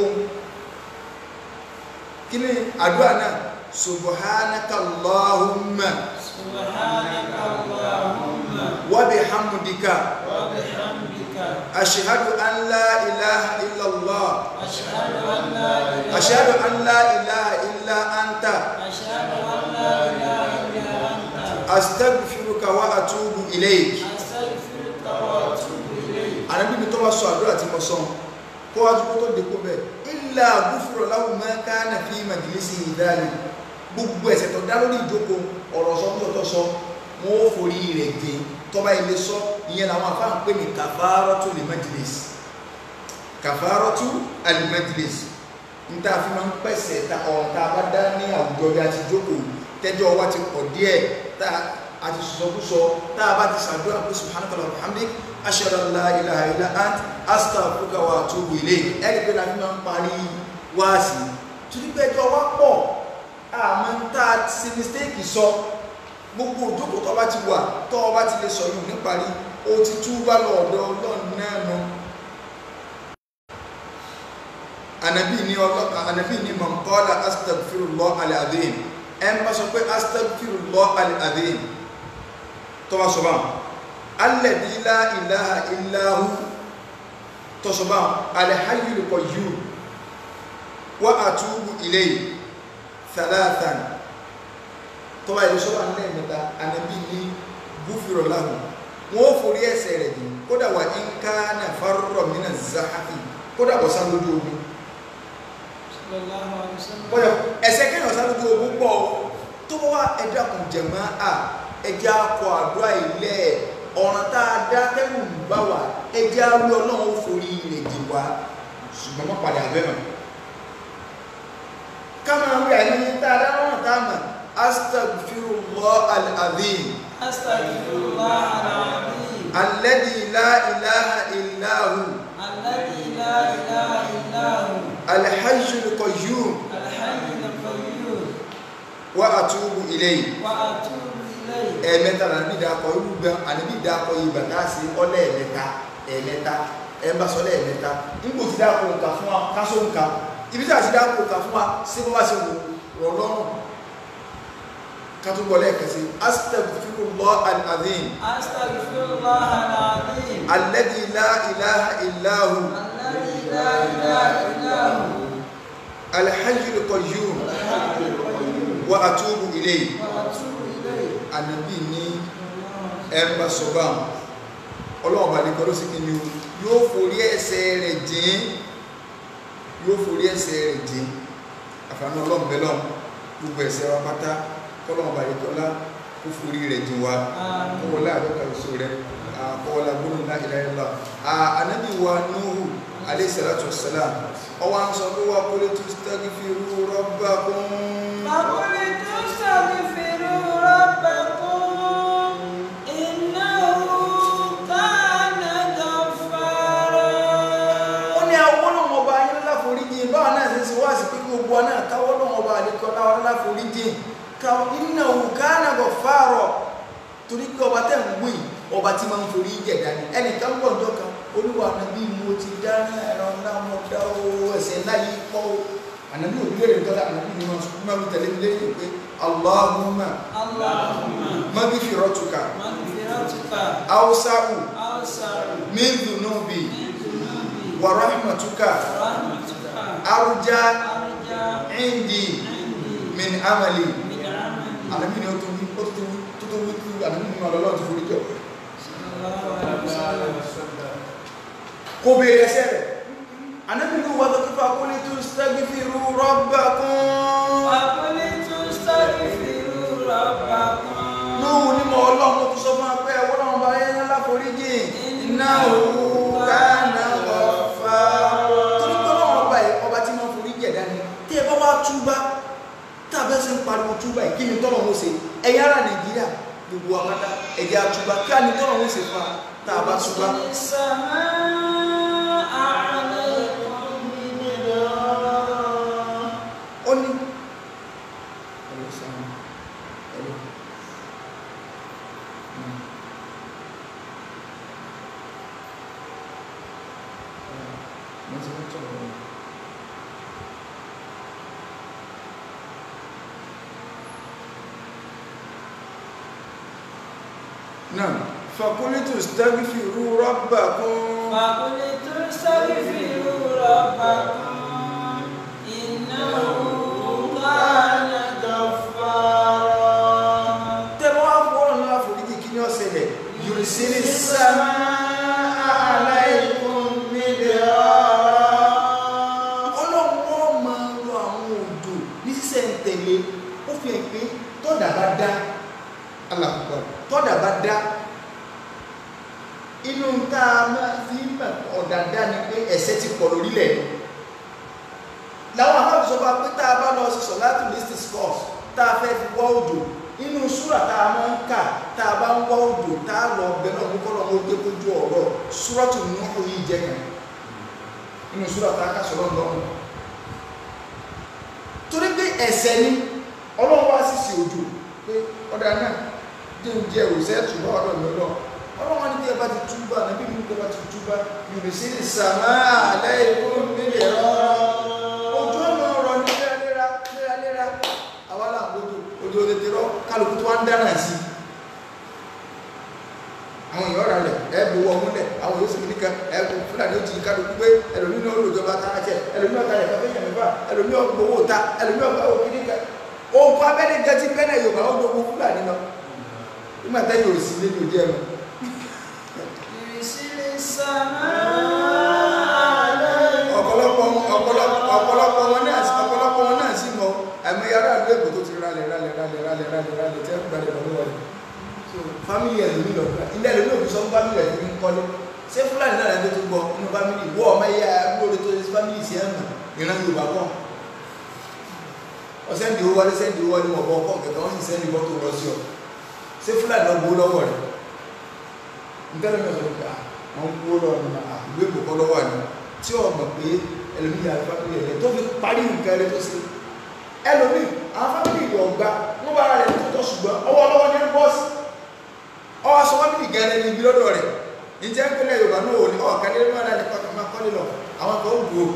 Kí ni àdúrà náà? Subhanaka Allahumma Subhanaka Allahumma wa bihamdika wa bihamdika ashhadu an la ilaha illa Allah ashhadu an la ilaha ashhadu an la ilaha illa anta ashhadu an la ilaha illa anta astaghfiruka wa atubu ilayk. astaghfiruka wa atubu ilayk. Ànábì mi tó bá sọ àdúrà tí mo sọ kó wá tó tó dé kó bẹ́ẹ̀ illa ghufira lahu ma kana fi majlisihi dhalik. Gbogbo ẹ̀ṣẹ̀ tó dá lórí ìjókòó ọ̀rọ̀ sọ́kúsọ sọ wọn ó forí rẹ̀ jẹ tọ́ba ilé sọ ìyẹn làwọn afáà ń pè ní kafaratu li majlis. Kafaratu al majlis níta fi máa ń pẹ̀sẹ̀ ta ọ̀rọ̀ tá a bá dá ní àwùjọ bí a ti jókòó tẹ́jọ́ wa ti pọ̀ díẹ̀ tá a ti sọkúsọ tá a bá ti ṣàdúrà pé subhanaka wa bihamdik ashhadu an la ilaha illa ant astaghfiruka wa atubu ilayk. ẹ̀rí pé la fi máa ń parí wáàsí torí pé ẹjọ́ wa pọ̀ àmọ́ ń tá a ti ṣe mistake sọ gbogbo òjókòó tó bá ti wà tó bá ti lè sọ yìí níparí ó ti túbá lọ́dọ̀ Ọlọ́run náà nù. Ànábì ní ọlọ́pàá Ànábì ní man qala astaghfirullah al-azim ẹ̀ ń bá sọ pé astaghfirullah al-azim tó bá sọ báwọn alladhi la ilaha illa hu tó sọ báwọn al-hayyul qayyum wa atubu ilayhi thalathan tó bá ìlú sọ́wọ́n ní ẹ̀mẹ́ta. Ànábì ní gufira lahu wọn ó forí ẹ̀ṣẹ̀ rẹ̀ jì kódà wà in kana farra mina zahafi kódà bọ̀ sá lójú ogun. bọ́yọ̀ ẹ̀ṣẹ̀ kéèyàn sá lójú ogun pọ̀ tó wá ẹ̀dá kan jẹ̀mọ́ à ẹ̀jẹ̀ akọ àdúrà ilẹ̀ ọ̀ràn tá a dá tẹ́gùn bá wà ẹ̀jẹ̀ arú Ọlọ́run ó forí rẹ̀ jì wá ṣùgbọ́n má padà bẹ́ẹ̀ mọ́. Kama wí àyè tá a dá lọ́rùn tá a mọ̀ astaghfirullah al-azim astaghfirullah al-azim alladhi la ilaha illa hu alladhi la ilaha illa hu al-hayyul qayyum al-hayyul qayyum wa atubu ilayhi. wa atubu ilayhi. ẹ̀ẹ̀mẹ́ta là níbi ìdákọ̀ irú gbẹ àníbi ìdákọ̀ ìgbà tá a sì ọlẹ́ ẹ̀mẹ́ta ẹ̀ẹ̀mẹ́ta ẹ̀ ń bá sọ lẹ́ẹ̀mẹ́ta nígbò tí dákọ̀ nǹkan fún wa kásó nǹkan ibi tí a ti dákọ̀ nǹkan fún wa sí bó bá ṣe wò rọ̀ lọ́rùn. kátó wọlé kẹsí astaghfirullah al-azim astaghfirullah al-azim alladhi la ilaha illahu alladhi la ilaha illa hu al-hayyul qayyum wa atubu ilayhi wa atubu ilayhi. Ànábì ní ẹ̀mbà sọ̀bá ọlọ́run bá ní kọ́ ló sì kí ni o yóò forí ẹ̀ṣẹ̀ rẹ̀ jìn yóò forí ẹ̀ṣẹ̀ rẹ̀ jìn àfààní ọlọ́run bẹ́lọ́ gbogbo ẹ̀ṣẹ̀ wa pátá kọ́lọ́run bá ní kọ́lá kó forí rẹ̀ jìn wa kọ́wọ́lá àdọ́kà oṣù rẹ̀ kọ́wọ́lá gbóhùn la ilaha illallah. Ànábì wa Nuhu alayhi salatu wassalam ọwọ́ ń sọ pé wà qul tastaghfiru rabbakum فقل تستغفروا ربكم إنه كان غفارا. ó ní àwọn ọlọ́run ọba ayé láforíjì báwọn náà ṣe ṣe wá sí pé gbogbo wa náà káwọ́ ọlọ́run ọba àlekọ́ láwọn láforíjì káwọ́ innahu kana ghaffara torí pé ọba tẹ̀ ń wí ọba tí máa ń forí jẹ̀dá ni ẹnìkan bọ̀ ọjọ́ kan olúwa nàbí mo ti dáná ẹ̀rọ ńlá mo dá o ẹ̀ṣẹ̀ ńlá yìí pọ̀ o ànàbí òbí lè tọ́lá ànàbí ni wọ́n sọ́kúnmọ́ mi tẹ̀lé mi lẹ́yìn pé Allahumma Allahumma maghfiratuka maghfiratuka awsa'u awsa'u min dhunubi min dhunubi wa rahmatuka rahmatuka arja arja indi indi min amali min amali. ànàbí ni ó tó wí ó tó wí tó tó wí kú ànàbí ni wọn lọ́lọ́ ti forí jọ sallallahu alaihi wasallam. kó bèèrè ẹsẹ̀ rẹ̀ ànàbí ni wọ́n tó kífà qul tastaghfiru rabbakum فقل تستغفروا ربكم lóhun ní mọ̀ ọlọ́run tó sọ fún apẹ́ ọlọ́run bá yẹn láforíjì innahu kana ghaffara torí pé ọlọ́run ọba yìí ọba tí máa ń forí jẹ̀dá ni tí ẹ bá wá túbá tàbí ẹsẹ̀ ń pariwo túbá yìí kí ni tọ́lọ̀ ń ṣe ẹ̀yà ara Nàìjíríà gbogbo àpáta ẹ̀jẹ̀ àtúbá kí á ní tọ́lọ̀ ń ṣe fa tá a bá túbá. ó ní نعم فقلت استغفروا ربكم فقل تستغفروا ربكم إنه كان غفارا. tẹ́lọ́ àfọwọ́n náà foríjì kí ni ó ṣẹlẹ̀ yursilis samaa alaykum midrara ọlọ́run wọ́n máa ń lo àwọn òjò ní sísẹ̀ ń tẹ̀lé ó fi hàn pé tọ́dà bá dá alákùnkọ̀ tọ́dà bá dá inú tá a máa fi mọ̀ ọ̀dàdá ni pé ẹ̀ṣẹ̀ ti pọ̀ lórílẹ̀ làwọn àfáàbí sọ bá pé tá a bá lọ sí sọ̀látù listis course tá a fẹ́ fi wá òjò inú súrà tá a máa ń kà tá a bá ń wá òjò tá a lọ bẹ náà ní kọ́lọ́ ó dé kójú ọ̀rọ̀ súràtù Nuhu yìí jẹ́ kan inú súrà tá a kà sọ̀rọ̀ lọ́rùn torí pé ẹ̀ṣẹ̀ ni ọlọ́run wá sì sí òjò pé ọ̀dà náà dé ń jẹ òṣẹ́ tùbọ̀ ọ̀dọ̀ mi lọ ọlọ́run ní tí ẹ bá ti túbà nàbí mi tí ẹ bá ti túbà yursilis samaa alaykum midrara ojú ọmọ ọ̀rọ̀ ní léraléra léraléra àwa là ń gbójú ojú ọdẹ tẹrọ kálukú tó wá ń dáná sí àwọn èèyàn rà lẹ ẹ bò wọ ọmúlẹ àwọn yóò sì nìkan ẹ bò fúlàní ó ti kálukú pé ẹlòmíì náà olùjọba tara jẹ ẹlòmíì ọ̀gá rẹ̀ fẹ́ yẹn mẹ́fà ẹlòmíì ọgbowó ta ẹlòmíì ọgbà òkè nìkan ogun abẹ́ni gẹ́tí bẹ́ẹ̀ Yorùbá ó gbogbo fúlàní lọ nígbà tẹ́ yóò sì lé ní ojú ẹ̀mọ́ ọ̀pọ̀lọpọ̀ ọ̀pọ̀lọpọ̀ ọ̀pọ̀lọpọ̀ wọn náà sí ọ̀pọ̀lọpọ̀ wọn náà sí mọ́ ẹ̀mọ yàrá ìlú èkó tó ti rálẹ̀ rálẹ̀ rálẹ̀ rálẹ̀ rálẹ̀ rálẹ̀ tẹ́ gbàdẹ̀ lọ́wọ́ rẹ̀ fámìlì ẹ̀ lómi lọ́gbà ilé ẹ̀lómi òbí sọ fámìlì ẹ̀ lómi ń kọ́lé ṣé fúlàní náà lẹ́nu tó gbọ́ inú fámìlì wọ́ ọmọ ẹ̀yà gbóòrò tó ṣe fámìlì sí ẹ̀mọ̀ ìran Yorùbá pọ̀ ọ̀sẹ́ndì owó wálé sẹ́ndì owó wálé wọ̀bọ̀ ọkọ̀ kẹta wọ́n sì sẹ́ndì bọ́tò rọ sí ọ ṣé fúlàní náà gbó lọ́wọ́ rẹ̀ nítorí mi ọ̀sọ̀ pé àwọn gbó lọ́wọ́ ní ìlú èkó kọ́ lọ́wọ́ ni tí ọ mọ̀ pé ẹlòmíì yà fámìlì ẹ̀ tó fi parí nǹkan rẹ̀ tó ṣe ẹlòmíì àwọn fámìlì ìlú ọ̀gbá wọ́n bá ara rẹ̀ tó tọ̀ ṣùgbọ́n ọwọ́ ọlọ́wọ́ ní bọ́ọ̀sì ọwọ́ sọ fámìlì gẹ́rẹ́ ní ibi lọ́dọ̀ rẹ̀ ìjẹ́ ìpínlẹ̀ Yorùbá náà ò ní ọ̀kan ní ẹgbẹ́ náà nípa máa kọ́lé lọ àwọn kan ó gbòó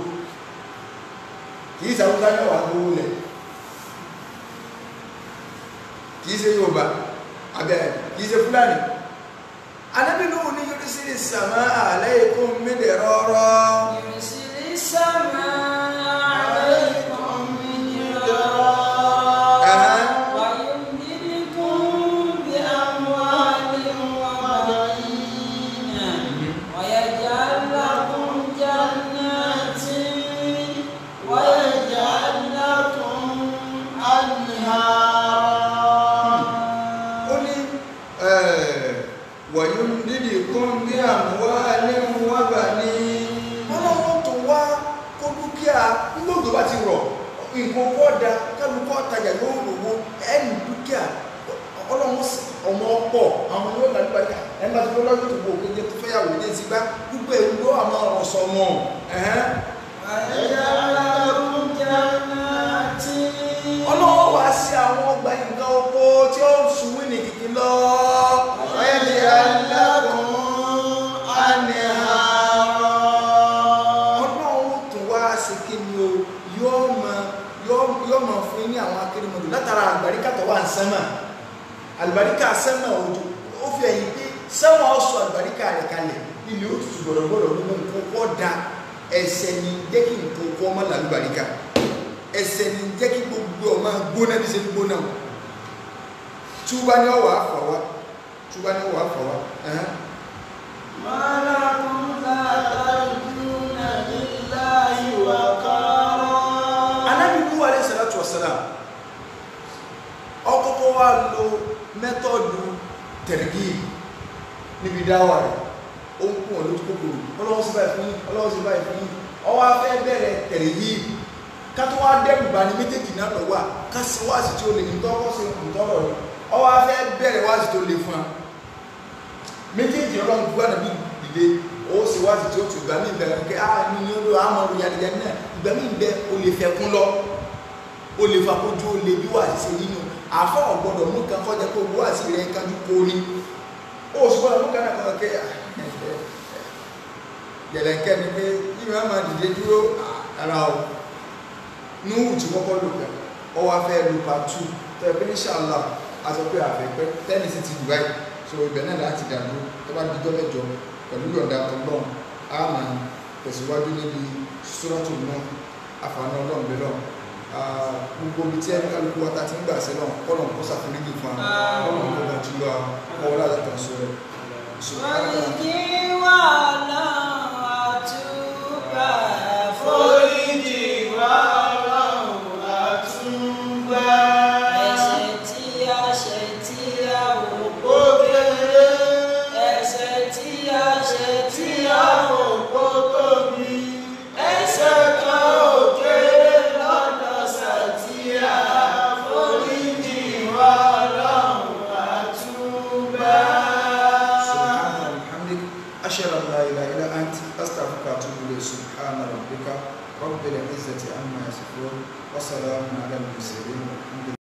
kì í sàwùsá náà wà gbówó lẹ̀ kìí ṣe Yorùbá àbẹ̀ kìí ṣe Fúlàní Ànábì Nuhu ní yursili samaa alaykum midrara yursili samaa alaykum midrara wa yumdidukum bi amwalin wa banina wa yaj'al lakum jannatin wa yaj'al lakum anhara ويمددكم بأموال وبنين ọlọ́run tó wá kó dúkìá nígbòdó bá ti rọ̀ nǹkan kọ́ da kálukọ́ tajà yóò lówó ẹni dúkìá ọlọ́run ọmọ ọ̀pọ̀ àwọn yóò gbà nípa ìgbà ẹni bá ti lọ́wọ́ tó gbogbo òkèjẹ tó fẹ́yàwó ní ti gbá gbogbo ẹ̀ ló àmọ́ ọ̀rọ̀ sọ mọ́ ọlọ́run wá sí àwọn ọgbà nǹkan oko tí ó ń sunwó ní kìkì lọ látara àlùbáríkà tó wà ń sánmà àlùbáríkà sánmà òjò ó fi ẹ̀yìn pé sánmà ó sọ àlùbáríkà rẹ̀ kalẹ̀ ilé ó tutù gbọ̀dọ̀gbọ̀dọ̀ nínú nǹkan kọ́ da ẹsẹ̀ ní jẹ́ kí nǹkan kọ́ ọmọ làlùbáríkà ẹsẹ̀ ní jẹ́ kí gbogbo ọmọ gbóná bí ṣe ń gbóná túbá ní ọwọ́ àfọwá túbá ní ọwọ́ àfọwá. wàhálà kún látàdúnà lillahi wa qara. Ànábì Nuhu alayhi salatu wassalam ọkọ̀kọ́ wá lo mẹ́tọ́dù tẹ̀rẹ̀gì níbi dáwà rẹ̀ ó ń kún ọ̀lójú kòkòrò ọlọ́wọ́ sí báyìí fún yín ọlọ́wọ́ sí báyìí fún yín ọwọ́ afẹ́ bẹ̀rẹ̀ tẹ̀rẹ̀gì ká tó wá dẹ́rù bá ní méjèèjì náà lọ́wọ́ ká sí wáàsí tí ó lè ní tọ́kọ́ sí ìtọ́rọ̀ rẹ̀ ọwọ́ afẹ́ bẹ̀rẹ̀ wáàsí tó lè fún wa méjèèjì ọlọ́run gbọ́ nàbí ìdílé ó sì wáàsí tí ó tù gbà mí bẹ̀rẹ̀ kẹ́ ah ní ní olú àmọ́ ìyàlẹ̀yà náà ìgbà mí bẹ o lè fẹ́ kún lọ o lè fa kójú o lè bí wáàsí ṣe nínú àfọ ọgbọ́dọ̀ mú kan kọjá pé owó àti rẹ kájú kó ní ó sì gbọ́dọ̀ mú kan náà kọ kẹ yẹlẹnkẹ ni pé ìwé ọmọ dìde dúró ara o Nuhu tí kọ́kọ́ lò kẹ ọwọ afẹ lò pa tù tẹ pé ní sàlá aṣọ pé àfẹ pẹ tẹnisi ti Dubai so ibẹ̀ náà láti dàdú tó bá dijọ mẹ́jọ pẹ̀lú yọ̀ǹda tọgbọn a máa tẹ̀síwájú níbi sóràtò náà àfààní Ọlọ́run bẹ náà gbogbo ibi tí ẹni kálukú wa ta ti ń gbà sí náà kọ́nà kó ṣàforíjì fún wa kọ́nà kó bá jùlọ ọwọ́ láti tàn sọ rẹ̀. Foríjì wá Ọlọ́run àtúbà. Foríjì wá Ọlọ́run àtúbà. Ẹ̀ṣẹ̀ tí a ṣẹ̀ tí a wò kó kéré. Ẹ̀ṣẹ̀ tí a ṣẹ̀ tí a wò kó tóbi. Ẹ̀ṣẹ̀ kan ò kéré. أشهد أن لا إله إلا أنت أستغفرك وأتوب إليك سبحان ربك رب العزة عما يصفون وسلام على المرسلين.